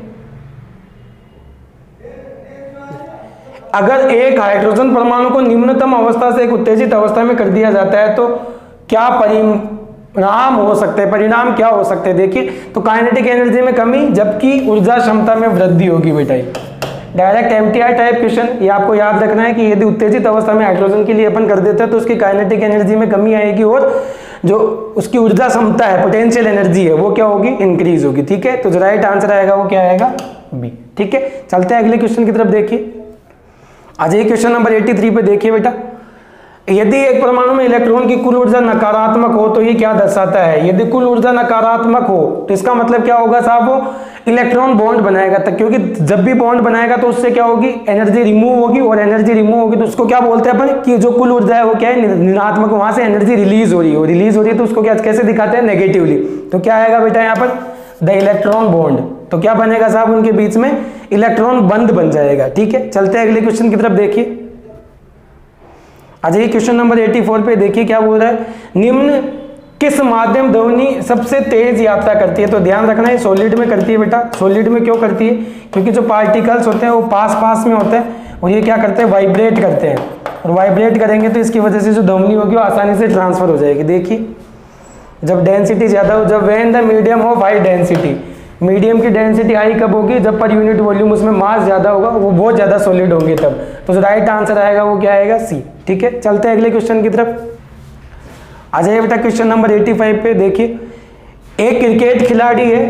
अगर एक हाइड्रोजन परमाणु को निम्नतम अवस्था से एक उत्तेजित अवस्था में कर दिया जाता है तो क्या परिणाम हो सकते हैं, परिणाम क्या हो सकते हैं। देखिए तो काइनेटिक एनर्जी में कमी जबकि ऊर्जा क्षमता में वृद्धि होगी बेटा। डायरेक्ट एमटीआई टाइप क्वेश्चन, ये आपको याद रखना है कि यदि उत्तेजित अवस्था में हाइड्रोजन के लिए अपन कर देते हैं तो उसकी काइनेटिक एनर्जी में कमी आएगी और जो उसकी ऊर्जा क्षमता है, पोटेंशियल एनर्जी है, वो क्या होगी, इंक्रीज होगी, ठीक है। तो जो राइट आंसर आएगा वो क्या आएगा, बी, ठीक है। चलते हैं अगले क्वेश्चन की तरफ, देखिए आज ये क्वेश्चन नंबर तिरासी पे देखिए बेटा, यदि एक परमाणु में इलेक्ट्रॉन की कुल ऊर्जा नकारात्मक हो तो ये क्या दर्शाता है। यदि कुल ऊर्जा नकारात्मक हो तो इसका मतलब क्या होगा साहब, वो इलेक्ट्रॉन बॉन्ड बनाएगा तक, क्योंकि जब भी बॉन्ड बनाएगा तो उससे क्या होगी, एनर्जी रिमूव होगी, और एनर्जी रिमूव होगी तो उसको क्या बोलते हैं अपन कि जो कुल ऊर्जा है वो क्या है, ऋणात्मक, वहां से एनर्जी रिलीज हो रही है, रिलीज हो रही है तो उसको क्या कैसे दिखाते हैं, नेगेटिवली। तो क्या आएगा बेटा यहाँ पर, द इलेक्ट्रॉन बॉन्ड। तो क्या बनेगा साहब, उनके बीच में इलेक्ट्रॉन बंद बन जाएगा, ठीक है। चलते हैं अगले क्वेश्चन की तरफ, देखिए अच्छा ये क्वेश्चन नंबर चौरासी पे देखिए क्या बोल रहा है, निम्न किस माध्यम ध्वनि सबसे तेज यात्रा करती है। तो ध्यान रखना है सॉलिड में करती है बेटा। सॉलिड में क्यों करती है, क्योंकि जो पार्टिकल्स होते हैं वो पास पास में होते हैं और ये क्या करते हैं, वाइब्रेट करते हैं, और वाइब्रेट करेंगे तो इसकी वजह से जो ध्वनि होगी वो आसानी से ट्रांसफर हो जाएगी। देखिए जब डेंसिटी ज्यादा हो, जब when the medium of high density, medium की डेंसिटी हाई कब होगी, जब पर यूनिट वॉल्यूम उसमें मास ज्यादा होगा, वो बहुत ज्यादा सॉलिड होंगे तब। तो जो राइट आंसर आएगा वो क्या आएगा, सी, ठीक है। चलते हैं अगले क्वेश्चन की तरफ। आ जाइए बेटा क्वेश्चन नंबर पचासी पे देखिए, एक क्रिकेट खिलाड़ी है,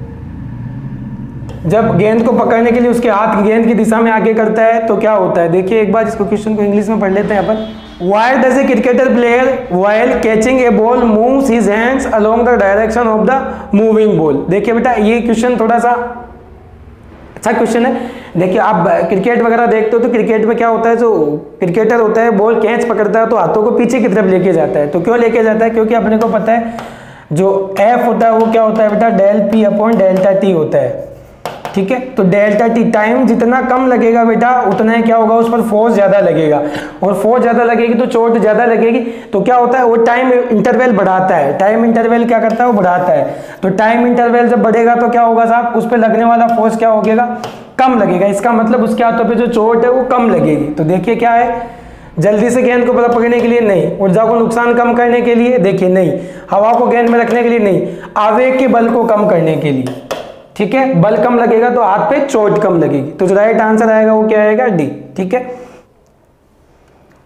जब गेंद को पकड़ने के लिए उसके हाथ गेंद की दिशा में आगे करता है तो क्या होता है। देखिए एक बार इसको क्वेश्चन को इंग्लिश में पढ़ लेते हैं अपन। Why does a cricketer player while catching a ball moves his hands along the direction of the moving ball। देखिए बेटा ये क्वेश्चन थोड़ा सा अच्छा क्वेश्चन है। देखिए आप क्रिकेट वगैरह देखते हो तो क्रिकेट में क्या होता है, जो क्रिकेटर होता है बॉल कैच पकड़ता है तो हाथों को पीछे की तरफ लेके जाता है। तो क्यों लेके जाता है, क्योंकि अपने को पता है जो एफ होता है वो क्या होता है बेटा, del P upon delta T होता है, ठीक है। तो डेल्टा टी, टाइम जितना कम लगेगा बेटा उतना ही क्या होगा, उस पर फोर्स ज्यादा लगेगा, और फोर्स ज्यादा लगेगी तो चोट ज्यादा लगेगी। तो क्या होता है, वो टाइम इंटरवल बढ़ाता है, टाइम इंटरवल क्या करता है, वो बढ़ाता है। तो टाइम इंटरवल जब बढ़ेगा तो क्या होगा साहब, उस पर लगने वाला फोर्स क्या होगा, कम लगेगा। इसका मतलब उसके हाथों पे जो चोट है वो कम लगेगी। तो देखिए क्या है, जल्दी से गेंद को पकड़ने के लिए नहीं, ऊर्जा को नुकसान कम करने के लिए देखिए नहीं, हवा को गेंद में रखने के लिए नहीं, आवेग के बल को कम करने के लिए, ठीक है। बल कम लगेगा तो हाथ पे चोट कम लगेगी। तो जो राइट आंसर आएगा वो क्या आएगा, डी, ठीक है।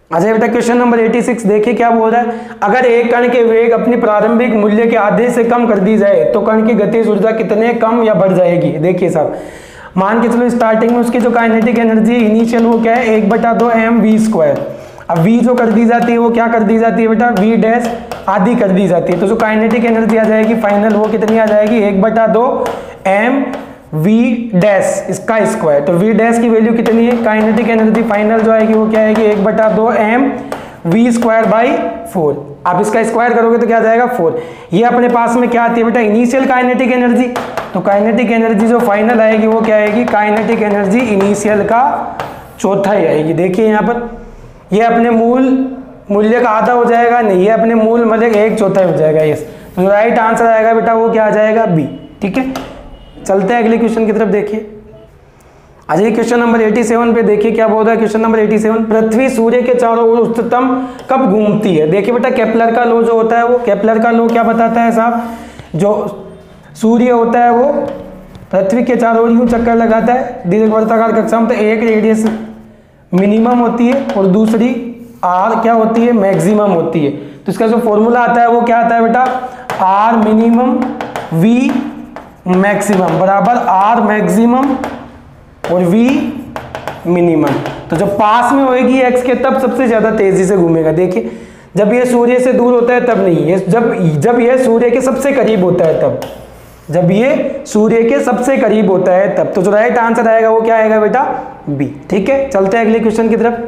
अच्छा बेटा क्वेश्चन नंबर छियासी देखिए क्या बोल रहा है, अगर एक कण के वेग अपनी प्रारंभिक मूल्य के आधे से कम कर दी जाए तो कण की गतिज ऊर्जा कितने कम या बढ़ जाएगी। देखिए साहब, मान के चलो स्टार्टिंग में उसकी जो काइनेटिक एनर्जी इनिशियल वो क्या है, एक बटा दो एम वी स्क्वायर। अब वी जो कर दी जाती है वो क्या कर दी जाती है बेटा, वी डैश आधी कर दी जाती है, तो जो काइनेटिक एनर्जी आ जाएगी फाइनल वो कितनी आ जाएगी, एक बटा दो एम वी डैश इसका स्क्वायर। तो वी डैश की वैल्यू कितनी है, काइनेटिक एनर्जी फाइनल जो आएगी वो क्या आएगी, एक बटा दो m v square by four. आप इसका स्क्वायर करोगे तो क्या आ जाएगा फोर। ये अपने पास में क्या आती है बेटा, इनिशियल काइनेटिक एनर्जी। तो काइनेटिक एनर्जी जो फाइनल आएगी वो क्या आएगी, काइनेटिक एनर्जी इनिशियल का चौथा ही आएगी। देखिए यहाँ पर ये अपने मूल मूल्य का आधा हो जाएगा, नहीं ये अपने मूल मतलब एक चौथा हो जाएगा। यस, तो राइट आंसर आएगा बेटा वो क्या आ जाएगा, बी। ठीक है, चलते हैं अगले क्वेश्चन की तरफ। देखिए आज ये क्वेश्चन नंबर सत्तासी पे देखिए क्या बोल रहा है। क्वेश्चन नंबर सत्तासी, पृथ्वी सूर्य के चारों ओर उच्चतम कब घूमती है। देखिए बेटा केपलर का लॉ जो होता है वो, केपलर का लॉ क्या बताता है साहब, जो सूर्य होता है वो पृथ्वी के चारों ओर यूं चक्कर लगाता है दीर्घवृत्ताकार कक्षा में, तो एक रेडियस मिनिमम होती है और दूसरी आर क्या होती है, मैक्सिमम होती है। तो इसका जो फॉर्मूला आता है वो क्या आता है बेटा, आर मिनिमम वी मैक्सिमम बराबर आर मैक्सिमम और v मिनिमम। तो जब पास में होएगी x के तब सबसे ज्यादा तेजी से घूमेगा। देखिए जब ये सूर्य से दूर होता है तब नहीं, ये जब जब ये सूर्य के सबसे करीब होता है तब, जब ये सूर्य के सबसे करीब होता है तब। तो जो राइट आंसर आएगा वो क्या आएगा बेटा, बी। ठीक है, चलते हैं अगले क्वेश्चन की तरफ।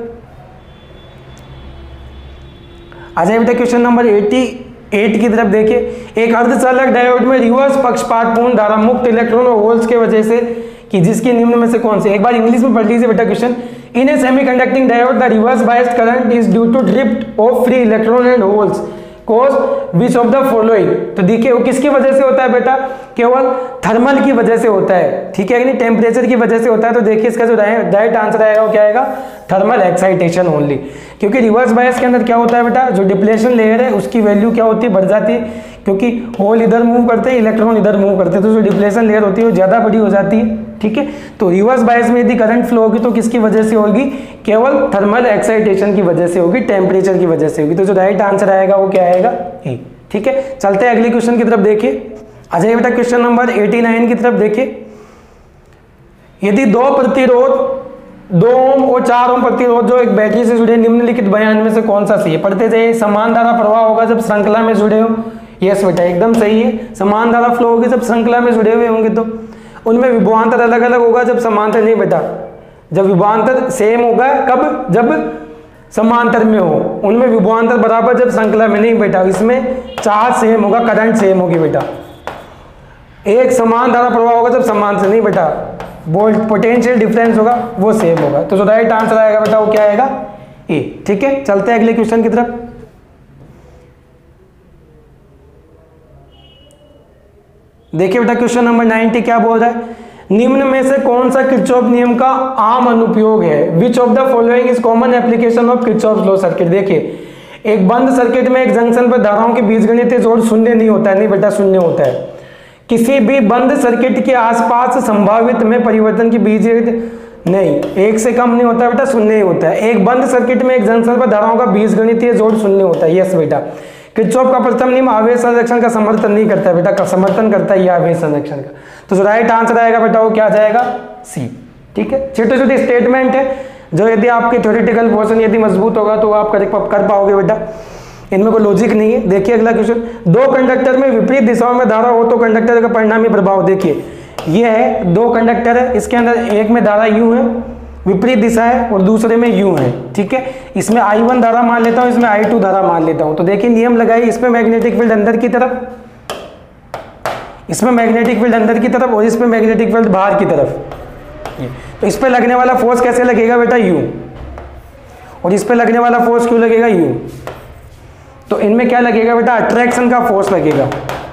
आ जाए बेटा क्वेश्चन नंबर अट्ठासी की तरफ। देखिए एक अर्धचालक डायोड में रिवर्स पक्षपातपूर्ण धारा मुक्त इलेक्ट्रॉन और होल्स के वजह से कि जिसके निम्न में से कौन से, एक बार इंग्लिश में पढ़ लीजिए बेटा question. In a semiconducting diode the reverse biased current is due to drift of free electron and holes cause which of the following. तो देखिए वो किसकी वजह से होता है बेटा, केवल थर्मल की वजह से होता है। ठीक है कि नहीं, टेम्परेचर की वजह से होता है। तो देखिए इसका जो राइट आंसर आएगा वो क्या आएगा, थर्मल एक्साइटेशन ओनली। क्योंकि रिवर्स बायस के अंदर क्या होता है बेटा, जो डिप्लेशन लेयर है उसकी वैल्यू क्या होती है, बढ़ जाती है, क्योंकि होल इधर मूव करते हैं, इलेक्ट्रॉन इधर मूव करते हैं, तो जो डिप्लेशन लेयर होती है वो ज्यादा बड़ी हो जाती है। ठीक है, तो रिवर्स बायस में यदि करंट फ्लो होगी तो किसकी वजह से होगी, केवल थर्मल एक्साइटेशन की वजह से होगी, टेम्परेचर की वजह से होगी। तो जो राइट आंसर आएगा वो क्या आएगा, ए। ठीक है, चलते हैं अगले क्वेश्चन की तरफ। देखिए आ जाइए बेटा क्वेश्चन नंबर नवासी की तरफ। देखिए यदि दो प्रतिरोध दो ओम और चार ओम प्रतिरोध जो एक बैटरी से जुड़े निम्नलिखित बयान में से कौन सा सही है। पढ़ते जाइए। समान धारा प्रवाह होगा जब श्रृंखला में जुड़े हो, यस बेटा एकदम सही है। समान धारा फ्लो होगी जब श्रृंखला में जुड़े हुए होंगे। तो उनमें विभवांतर अलग अलग होगा जब समांतर, नहीं बेटा, जब विभवांतर सेम होगा कब, जब समांतर में हो। उनमें विभवांतर बराबर जब श्रृंखला में, नहीं बेटा, इसमें चार्ज सेम होगा, करंट सेम होगी बेटा। एक समान धारा प्रवाह होगा जब समांतर, नहीं बेटा, वोल्ट पोटेंशियल डिफरेंस होगा वो सेम होगा। तो जो राइट आंसर आएगा बेटा वो क्या आएगा, ए। ठीक है, चलते हैं अगले क्वेश्चन की तरफ। देखिए बेटा क्वेश्चन नंबर नब्बे क्या बोल रहा है, निम्न में से कौन सा किरचॉफ नियम का आम अनुप्रयोग है। Which of the following is common application of Kirchhoff law circuit. देखिए एक बंद सर्किट में एक जंक्शन पर धाराओं के बीजगणितीय जोड़ शून्य नहीं होता है, नहीं बेटा शून्य होता है। किसी भी बंद सर्किट के आसपास संभावित में परिवर्तन की बीजगणित नहीं, एक से कम नहीं होता बेटा, शून्य ही होता है। एक बंद सर्किट में एक जंक्शन पर धाराओं का बीजगणितीय जोड़ शून्य होता है। यस बेटा, किरचॉफ का प्रथम नियम आवेश संरक्षण का समर्थन नहीं करता है बेटा, का समर्थन करता है ये आवेश संरक्षण का। तो जो राइट आंसर आएगा बेटा वो क्या आ जाएगा, सी। ठीक है, छोटे छोटे स्टेटमेंट है जो यदि आपके थ्योरेटिकल पोर्शन यदि मजबूत होगा तो आप कर, कर पाओगे बेटा, इनमें कोई लॉजिक नहीं है। देखिए अगला क्वेश्चन, दो कंडक्टर में विपरीत दिशाओं में धारा हो तो कंडक्टर का परिणामी प्रभाव। देखिए ये है, दो कंडक्टर है, इसके अंदर एक में धारा यू है, विपरीत दिशा है, और दूसरे में यू है। ठीक है, इसमें आई वन धारा मान लेता हूं, इसमें आई टू धारा मान लेता हूं। तो देखिए नियम लगाइए, इसमें मैग्नेटिक फील्ड अंदर की तरफ, इसमें मैग्नेटिक फील्ड अंदर की तरफ, और इसमें मैग्नेटिक फील्ड बाहर की तरफ। तो इस पे लगने वाला फोर्स कैसे लगेगा बेटा, यू, और इस पे लगने वाला फोर्स क्यों लगेगा, यू। तो इनमें क्या लगेगा बेटा, अट्रैक्शन का फोर्स लगेगा।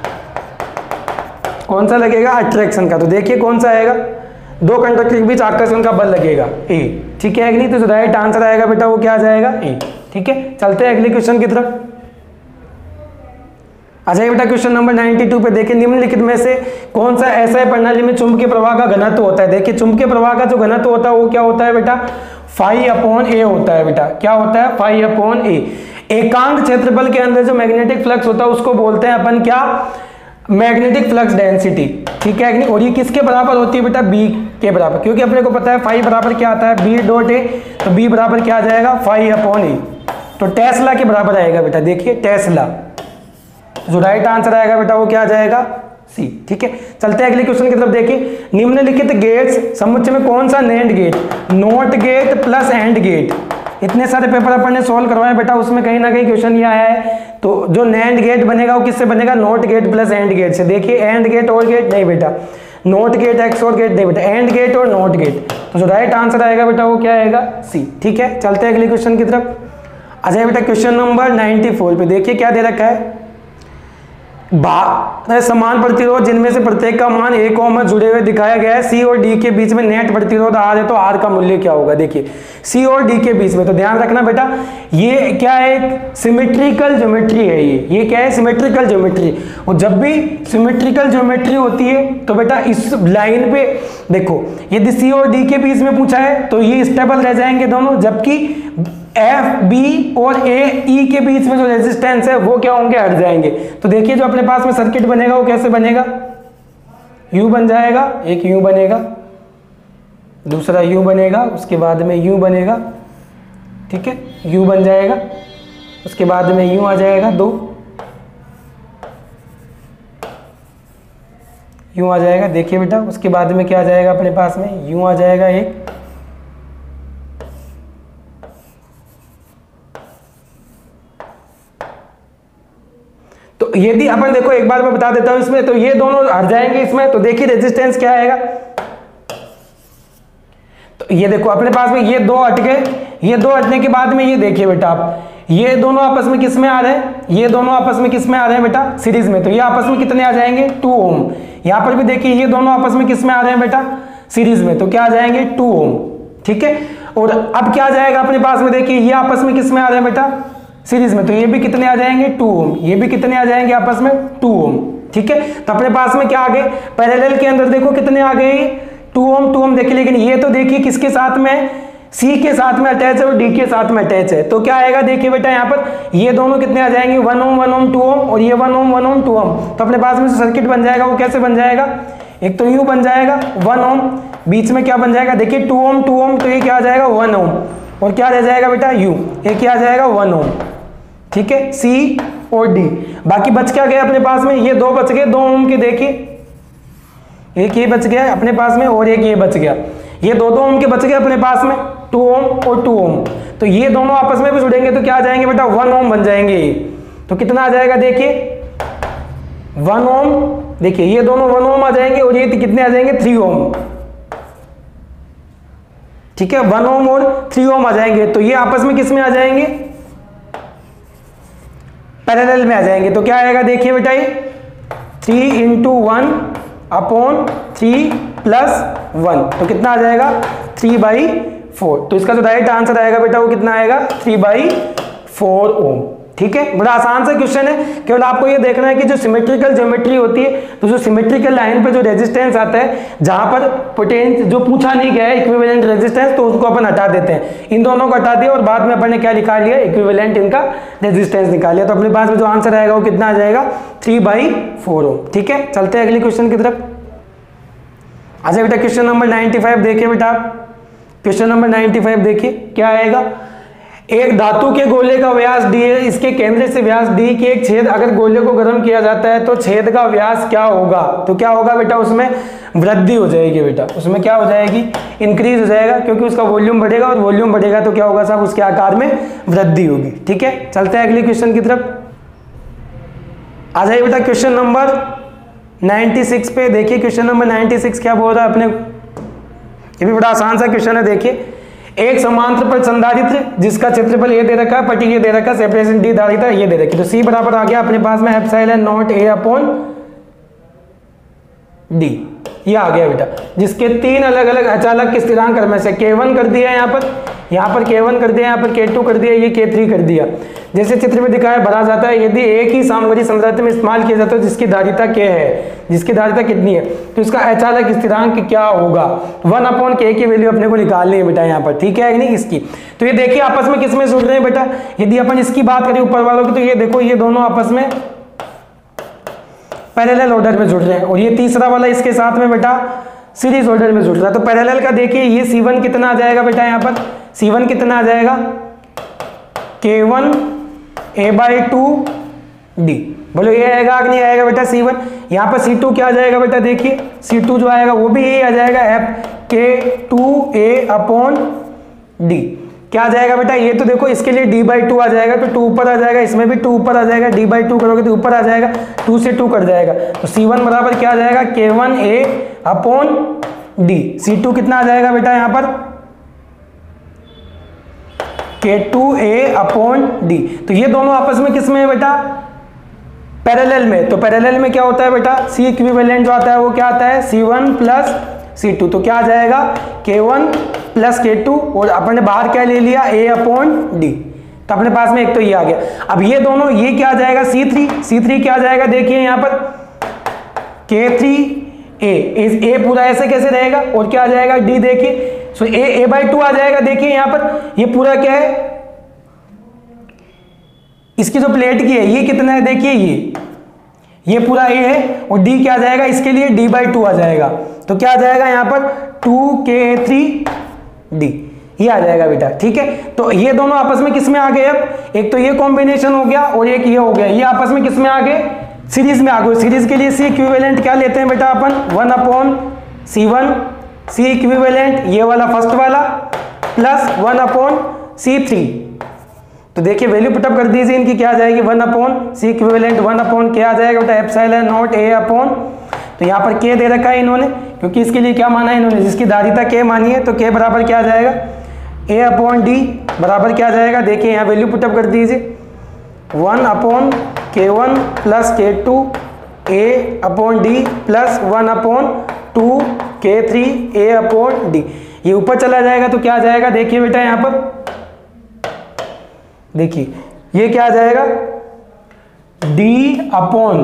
कौन सा लगेगा, अट्रैक्शन का। तो देखिए कौन सा आएगा, दो कंडक्टर के बीच आकर्षण का बल लगेगा, ए। ठीक है कि नहीं, तो राइट आंसर आएगा बेटा वो क्या आ जाएगा, ए। ठीक है, चलते हैं अगले क्वेश्चन की तरफ। आ जाइए बेटा क्वेश्चन नंबर बानवे पे। देखिए निम्नलिखित में से कौन सा ऐसा प्रणाली में चुंबकीय प्रवाह का घनत्व होता है। देखिए चुंबकीय प्रवाह का जो घनत्व होता है वो क्या होता है बेटा, फाइव अपॉन ए होता है बेटा। क्या होता है? Five upon A. एकांक क्षेत्रफल के अंदर जो मैग्नेटिक फ्लक्स होता है उसको बोलते हैं अपन क्या? Magnetic flux density. ठीक है कि नहीं? और ये किसके बराबर होती है बेटा? बी के बराबर, क्योंकि अपने को पता है फाइव बराबर क्या आता है? B dot A. तो बी बराबर क्या आ जाएगा? Five upon A. तो टेस्ला के बराबर आएगा बेटा। देखिए टेस्ला, जो राइट आंसर आएगा बेटा वो क्या आ जाएगा? सी। ठीक है, चलते हैं अगले क्वेश्चन की तरफ। देखिए निम्नलिखित गेट्स समुच्चय में कौन सा NAND gate, NOT gate plus AND gate, इतने सारे पेपर अपन ने सोल्व करवाए बेटा, उसमें कहीं ना कहीं क्वेश्चन ये आया है। तो जो नैंड गेट बनेगा वो किससे बनेगा? NOT gate plus AND gate से। देखिए एंड गेट और गेट नहीं बेटा, नॉट गेट एक्स और गेट नहीं बेटा, एंड गेट और नॉट गेट। तो जो राइट आंसर आएगा बेटा वो क्या आएगा? सी। ठीक है, चलते हैं अगले क्वेश्चन की तरफ। आ जाए बेटा क्वेश्चन नंबर नाइन्टी फोर पे। देखिए क्या दे रखा है? बारह समान प्रतिरोध जिनमें से प्रत्येक का मान एक ओम में जुड़े हुए दिखाया गया है। सी और डी के बीच में नेट प्रतिरोध आर है, तो आर का मूल्य क्या होगा? देखिए सी और डी के बीच में, तो ध्यान रखना बेटा ये क्या है? एक सिमेट्रिकल ज्योमेट्री है। ये ये क्या है? Symmetrical geometry. और जब भी सिमेट्रिकल ज्योमेट्री होती है तो बेटा इस लाइन पे देखो, यदि सी और डी के बीच में पूछा है तो ये स्टेबल रह जाएंगे दोनों, जबकि एफ बी और ए ई के बीच में जो रेजिस्टेंस है वो क्या होंगे? हट जाएंगे। तो देखिए जो अपने पास में सर्किट बनेगा वो कैसे बनेगा? यू बन जाएगा, एक यू बनेगा, दूसरा यू बनेगा, उसके बाद में यू बनेगा। ठीक है, यू बन जाएगा, उसके बाद में यू आ जाएगा, दो यू आ जाएगा। देखिए बेटा उसके बाद में क्या आ जाएगा अपने पास में? यू आ जाएगा एक, तो यदि अपन देखो एक बार मैं बता देता हूं इसमें, तो ये दोनों हट जाएंगे इसमें। तो देखिए रेजिस्टेंस क्या आएगा? तो ये देखो अपने पास में ये दो हट गए, ये दो हटने के बाद में ये देखिए बेटा आप, ये दोनों आपस में किस में आ रहे हैं? ये दोनों आपस में किस में आ रहे हैं बेटा? सीरीज में। तो ये आपस में कितने आ जाएंगे? Two ohm. यहां पर भी देखिए ये दोनों आपस में किस में आ रहे हैं बेटा? सीरीज में। तो क्या आ जाएंगे? Two ohm. ठीक है, और अब क्या आ जाएगा अपने पास में? देखिए ये आपस में किस में आ रहे हैं बेटा? सीरीज में। तो ये भी कितने आ जाएंगे? Two ohm. ये भी कितने आ जाएंगे आपस में? Two ohm. ठीक है, तो अपने पास में क्या आ गए? पैरेलल के अंदर देखो कितने आ गए? Two ohm two ohm. देखिए लेकिन ये तो देखिए किसके साथ में? सी के साथ में अटैच है और डी के साथ में अटैच है। तो क्या आएगा? देखिए बेटा यहाँ पर ये दोनों कितने आ जाएंगे? One ohm one ohm two ohm, और ये one ohm one ohm two ohm. तो अपने पास में जो सर्किट बन जाएगा वो कैसे बन जाएगा? एक तो यू बन जाएगा वन ओम, बीच में क्या बन जाएगा? देखिए टू ओम टू ओम, तो ये क्या आ जाएगा? वन ओम, और क्या रह जाएगा बेटा? यू, ये क्या आ जाएगा? One ohm. ठीक है, सी और डी। बाकी बच क्या गया अपने पास में? ये दो बच गए दो ओम के। देखिए एक ये बच गया अपने पास में और एक ये बच गया, ये दो दो ओम के बच गए अपने पास में, टू ओम और टू ओम। तो ये दोनों आपस में भी जुड़ेंगे तो क्या आ जाएंगे बेटा? वन ओम बन जाएंगे। तो कितना आ जाएगा? देखिए वन ओम, देखिए ये दोनों वन ओम आ जाएंगे और ये कितने आ जाएंगे? Three ohm. ठीक है, वन ओम और थ्री ओम आ जाएंगे। तो ये आपस में किस में आ जाएंगे? पैरेलल में आ जाएंगे। तो क्या आएगा? देखिए बेटा ये three into one upon three plus one, तो कितना आ जाएगा? Three by four. तो इसका जो राइट आंसर आएगा बेटा वो कितना आएगा? Three by four ohm. ठीक है, बड़ा आसान सा क्वेश्चन है। केवल आपको ये देखना है कि जो सिमेट्रिकल ज्योमेट्री होती है, तो जो सिमेट्रिकल लाइन पे जो रेजिस्टेंस आता है, जहां पर पोटेंशियल जो पूछा नहीं गया है इक्विवेलेंट रेजिस्टेंस, तो उसको अपन हटा देते हैं। इन दोनों को हटा दिया और बाद में अपन ने क्या निकाल लिया? इक्विवेलेंट इनका रेजिस्टेंस निकाल लिया। तो अपने पास में जो आंसर आएगा वो कितना आ जाएगा? Three by four ohm. ठीक है, चलते हैं अगले क्वेश्चन की तरफ। अच्छा बेटा क्वेश्चन नंबर नाइन्टी फाइव देखिए बेटा, क्वेश्चन नंबर नाइन्टी फाइव देखिए क्या आएगा? एक धातु के गोले का व्यास डी है, इसके केंद्र से व्यास डी के एक छेद, अगर गोले को गर्म किया जाता है तो छेद का व्यास क्या होगा? तो क्या होगा बेटा? उसमें वृद्धि हो जाएगी बेटा, उसमें क्या हो जाएगी? इंक्रीज हो जाएगा, क्योंकि उसका वॉल्यूम बढ़ेगा और वॉल्यूम बढ़ेगा तो क्या होगा साहब? उसके आकार में वृद्धि होगी। ठीक है, चलते हैं अगले क्वेश्चन की तरफ। आ जाइए बेटा क्वेश्चन नंबर नाइन्टी सिक्स पे। देखिए क्वेश्चन नंबर नाइन्टी सिक्स क्या बोल रहा है अपने, ये भी बड़ा आसान सा क्वेश्चन है। देखिए एक समांतर पर संधारित्र जिसका क्षेत्रफल ए दे रखा है, पट्टी ये दे रखा है, सेपरेशन डी धारिता ये दे रखी, तो सी बराबर आ गया अपने पास में epsilon nought A upon D. ये आ गया बेटा, जिसके तीन अलग अलग अचालक के स्थिरांक क्रम से के वन कर दिया यहाँ पर, यहाँ पर के वन कर दिया, यहाँ पर के टू कर दिया, ये के थ्री कर दिया। जैसे चित्र में दिखाया भरा जाता है, यदि एक ही सामग्री संरचना में इस्तेमाल किया जाता है जिसकी धारिता के है, जिसकी धारिता कितनी है, तो इसका अचालक स्थिरांक क्या होगा, वन अपॉन के की वैल्यू अपने को निकालनी है बेटा यहाँ पर, ठीक है कि नहीं इसकी। तो ये देखिए आपस में किस में जुड़ रहे हैं बेटा, यदि अपन इसकी बात करें ऊपर वालों की, तो ये देखो ये दोनों आपस में पैरेलल ऑर्डर में जुड़ रहे हैं, और ये तीसरा वाला इसके साथ में बेटा सीरीज ऑर्डर में जुड़ रहा है। तो पैरेलल का देखिए ये सी वन कितना आ जाएगा बेटा, यहाँ पर सी वन कितना आ जाएगा, K one A by two d, बोलो ये आएगा कि नहीं आएगा बेटा सी वन। यहाँ पर सी टू क्या आ जाएगा बेटा, देखिए सी टू जो आएगा वो भी ये आ जाएगा एफ के टू ए अपॉन डी, क्या आ जाएगा बेटा, ये तो देखो इसके लिए d बाई टू आ जाएगा, तो टू ऊपर आ जाएगा, इसमें भी टू ऊपर आ जाएगा, d बाई टू करोगे तो ऊपर आ जाएगा, टू से टू कट जाएगा, तो सी वन बराबर क्या आ जाएगा, K one A upon D. C two कितना आ जाएगा बेटा यहाँ पर, के टू ए अपॉन डी। तो ये दोनों आपस में किस में है बेटा, पैरेलल में। तो पैरेलल में क्या होता है बेटा, सी इक्विवेलेंट जो आता है वो क्या आता है, C one plus C two, तो क्या आ जाएगा, K one plus K to, और अपन ने बाहर क्या ले लिया, ए अपॉन डी, तो अपने पास में एक तो ये आ गया। अब ये दोनों, ये क्या आ जाएगा, सी थ्री, सी थ्री क्या आ जाएगा, देखिए यहाँ पर के थ्री ए, ए पूरा ऐसे कैसे रहेगा, और क्या आ जाएगा डी, देखिए सो ए ए बाई टू आ जाएगा, देखिए यहाँ पर ये पूरा क्या है, इसकी जो प्लेट की है ये कितना है, देखिए ये ये पूरा ए है, और डी क्या आ जाएगा, इसके लिए डी बाई टू आ जाएगा, तो क्या आ जाएगा यहाँ पर टू के थ्री डी, ये आ जाएगा बेटा, ठीक है। तो ये दोनों आपस में किस में आ गए, अब एक तो ये कॉम्बिनेशन हो गया और एक ये हो गया, ये आपस में किस में आ गए, सीरीज में आ गए। सीरीज के लिए सी इक्विवेलेंट क्या लेते हैं बेटा अपन, one upon C one, C equivalent ये वाला फर्स्ट वाला, plus one upon C three. तो देखिए वैल्यू पुटअप कर दीजिए इनकी, क्या आ जाएगी, one upon C equivalent one upon क्या आ जाएगा बेटा, एप्सिलॉन नॉट ए अपॉन, तो यहाँ पर के दे रखा है इन्होंने, क्योंकि इसके लिए क्या माना है इन्होंने, जिसकी धारिता के मानी है, तो के बराबर क्या आ जाएगा, ए अपॉन डी बराबर क्या आ जाएगा, देखिए यहाँ वैल्यू पुटअप कर दीजिए, one upon K one plus K two A upon D plus one upon two K three A upon D, ये ऊपर चला जाएगा तो क्या आ जाएगा, देखिए बेटा यहाँ पर देखिए ये क्या आ जाएगा, डी अपॉन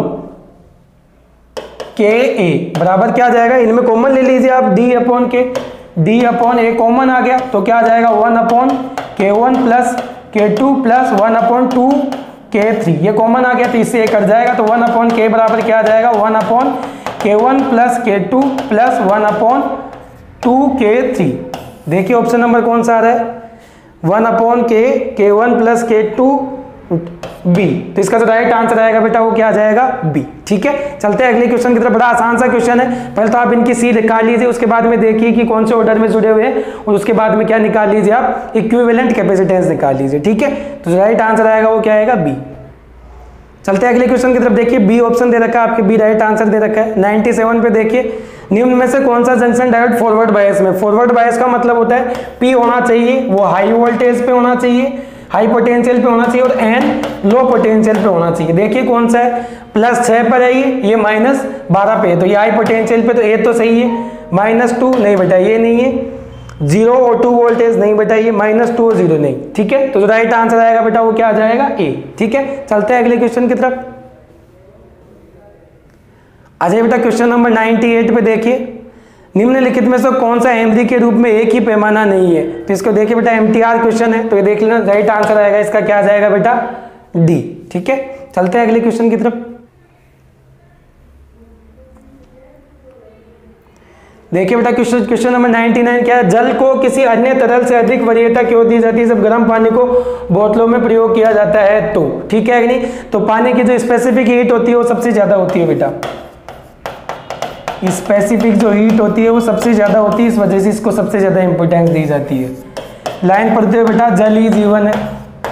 के ए बराबर क्या आ जाएगा, इनमें कॉमन ले लीजिए आप, D upon K, D upon A common आ गया, तो क्या आ जाएगा, one upon K one plus K two plus one upon two K three, ये कॉमन आ गया तो इससे ये कट जाएगा, तो वन अपॉन के बराबर क्या आ जाएगा, one upon K one plus K two plus one upon two K three. देखिए ऑप्शन नंबर कौन सा आ रहा है, one upon K, K one plus K two B, तो इसका जो राइट आंसर आएगा बेटा वो क्या आ जाएगा, बी, ठीक है। चलते हैं अगले क्वेश्चन की तरफ, बड़ा आसान सा क्वेश्चन है, पहले तो आप इनकी सी निकाल लीजिए, उसके बाद में देखिए कि कौन से ऑर्डर में जुड़े हुए हैं, और उसके बाद में क्या निकाल लीजिए आप, इक्विवेलेंट कैपेसिटेंस निकाल लीजिए, ठीक है। तो जो राइट आंसर आएगा वो क्या आएगा, बी। चलते हैं अगले क्वेश्चन की तरफ, देखिए बी ऑप्शन दे रखा है आपके, बी राइट आंसर दे रखा है। नाइन्टी सेवन पे देखिए, निम्न में से कौन सा जंक्शन डायोड फॉरवर्ड बायस में, फॉरवर्ड बायस का मतलब होता है पी होना चाहिए वो हाई वोल्टेज पे होना चाहिए, हाई पोटेंशियल पे होना चाहिए, और एन लो पोटेंशियल पे होना चाहिए। देखिए कौन सा है, प्लस छः पर है ये, ये माइनस बारह पे है, तो ये हाई पोटेंशियल पे, तो ए तो सही है, माइनस टू नहीं बेटा ये नहीं है, जीरो और टू वोल्टेज नहीं बेटा ये, माइनस टू और जीरो नहीं, ठीक है। तो जो राइट आंसर आएगा बेटा वो क्या आ जाएगा, ए, ठीक है। चलते हैं अगले क्वेश्चन की तरफ। अच्छा बेटा क्वेश्चन नंबर अट्ठानवे पे देखिए, निम्नलिखित में से कौन सा हेनरी के रूप में एक ही पैमाना नहीं है, तो इसको देखिए बेटा एमटीआर क्वेश्चन है, तो ये देख लेना राइट आंसर आएगा इसका क्या आ जाएगा बेटा, डी, ठीक है। चलते हैं अगले क्वेश्चन की तरफ। देखिए बेटा क्वेश्चन क्वेश्चन नंबर निन्यानवे क्या है, जल को किसी अन्य तरल से अधिक वरीयता क्यों दी जाती है जब गर्म पानी को बोतलों में प्रयोग किया जाता है, तो ठीक है कि नहीं। तो पानी की जो स्पेसिफिक हीट होती है वो सबसे ज्यादा होती है बेटा, स्पेसिफिक जो हीट होती है वो सबसे ज्यादा होती है, इस वजह से इसको सबसे ज्यादा इंपॉर्टेंस दी जाती है। लाइन पढ़ते हुए बेटा, जल ही जीवन है,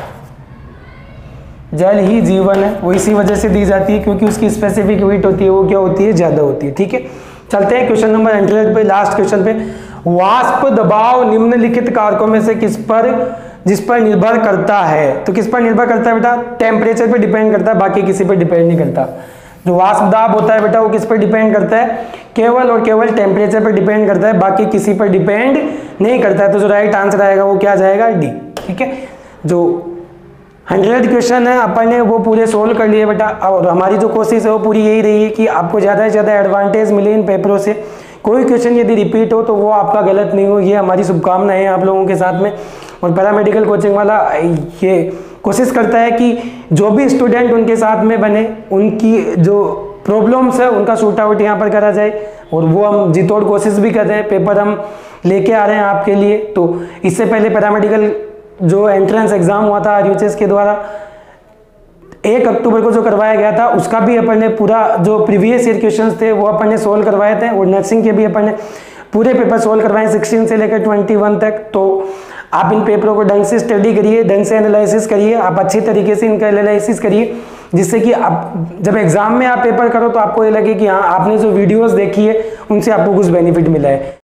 जल ही जीवन है, वो इसी वजह से दी जाती है क्योंकि उसकी स्पेसिफिक हीट होती है वो क्या होती है, ज्यादा होती है, ठीक है। चलते हैं क्वेश्चन नंबर अट्ठानवे पे, लास्ट क्वेश्चन पे, वाष्प दबाव निम्नलिखित कारकों में से किस पर जिस पर निर्भर करता है, तो किस पर निर्भर करता है बेटा, टेम्परेचर पे डिपेंड करता है, बाकी किसी पर डिपेंड नहीं करता। जो वाष्प दाब होता है बेटा वो किस पर डिपेंड करता है, केवल और केवल टेम्परेचर पर डिपेंड करता है, बाकी किसी पर डिपेंड नहीं करता है। तो जो राइट आंसर आएगा वो क्या जाएगा, डी। ठीक है, जो हंड्रेड क्वेश्चन है अपन ने वो पूरे सोल्व कर लिए बेटा, और हमारी जो कोशिश है वो पूरी यही रही है कि आपको ज़्यादा से ज़्यादा एडवांटेज मिले इन पेपरों से। कोई क्वेश्चन यदि रिपीट हो तो वो आपका गलत नहीं हो, ये हमारी शुभकामनाएं हैं आप लोगों के साथ में। और पैरामेडिकल कोचिंग वाला ये कोशिश करता है कि जो भी स्टूडेंट उनके साथ में बने उनकी जो प्रॉब्लम्स है उनका शूट आउट यहाँ पर करा जाए, और वो हम जी तोड़ कोशिश भी कर रहे हैं, पेपर हम लेके आ रहे हैं आपके लिए। तो इससे पहले पैरामेडिकल जो एंट्रेंस एग्जाम हुआ था आरयूएचएस के द्वारा एक अक्टूबर को जो करवाया गया था, उसका भी अपन ने पूरा जो प्रीवियस ईयर क्वेश्चंस थे वो अपन ने सोल्व करवाए थे, और नर्सिंग के भी अपन ने पूरे पेपर सोल्व करवाए सोलह से लेकर इक्कीस तक। तो आप इन पेपरों को ढंग से स्टडी करिए, ढंग से एनालिसिस करिए, आप अच्छी तरीके से इनका एनालिसिस करिए, जिससे कि आप जब एग्जाम में आप पेपर करो तो आपको ये लगे कि हाँ आपने जो वीडियोस देखी है उनसे आपको कुछ बेनिफिट मिला है।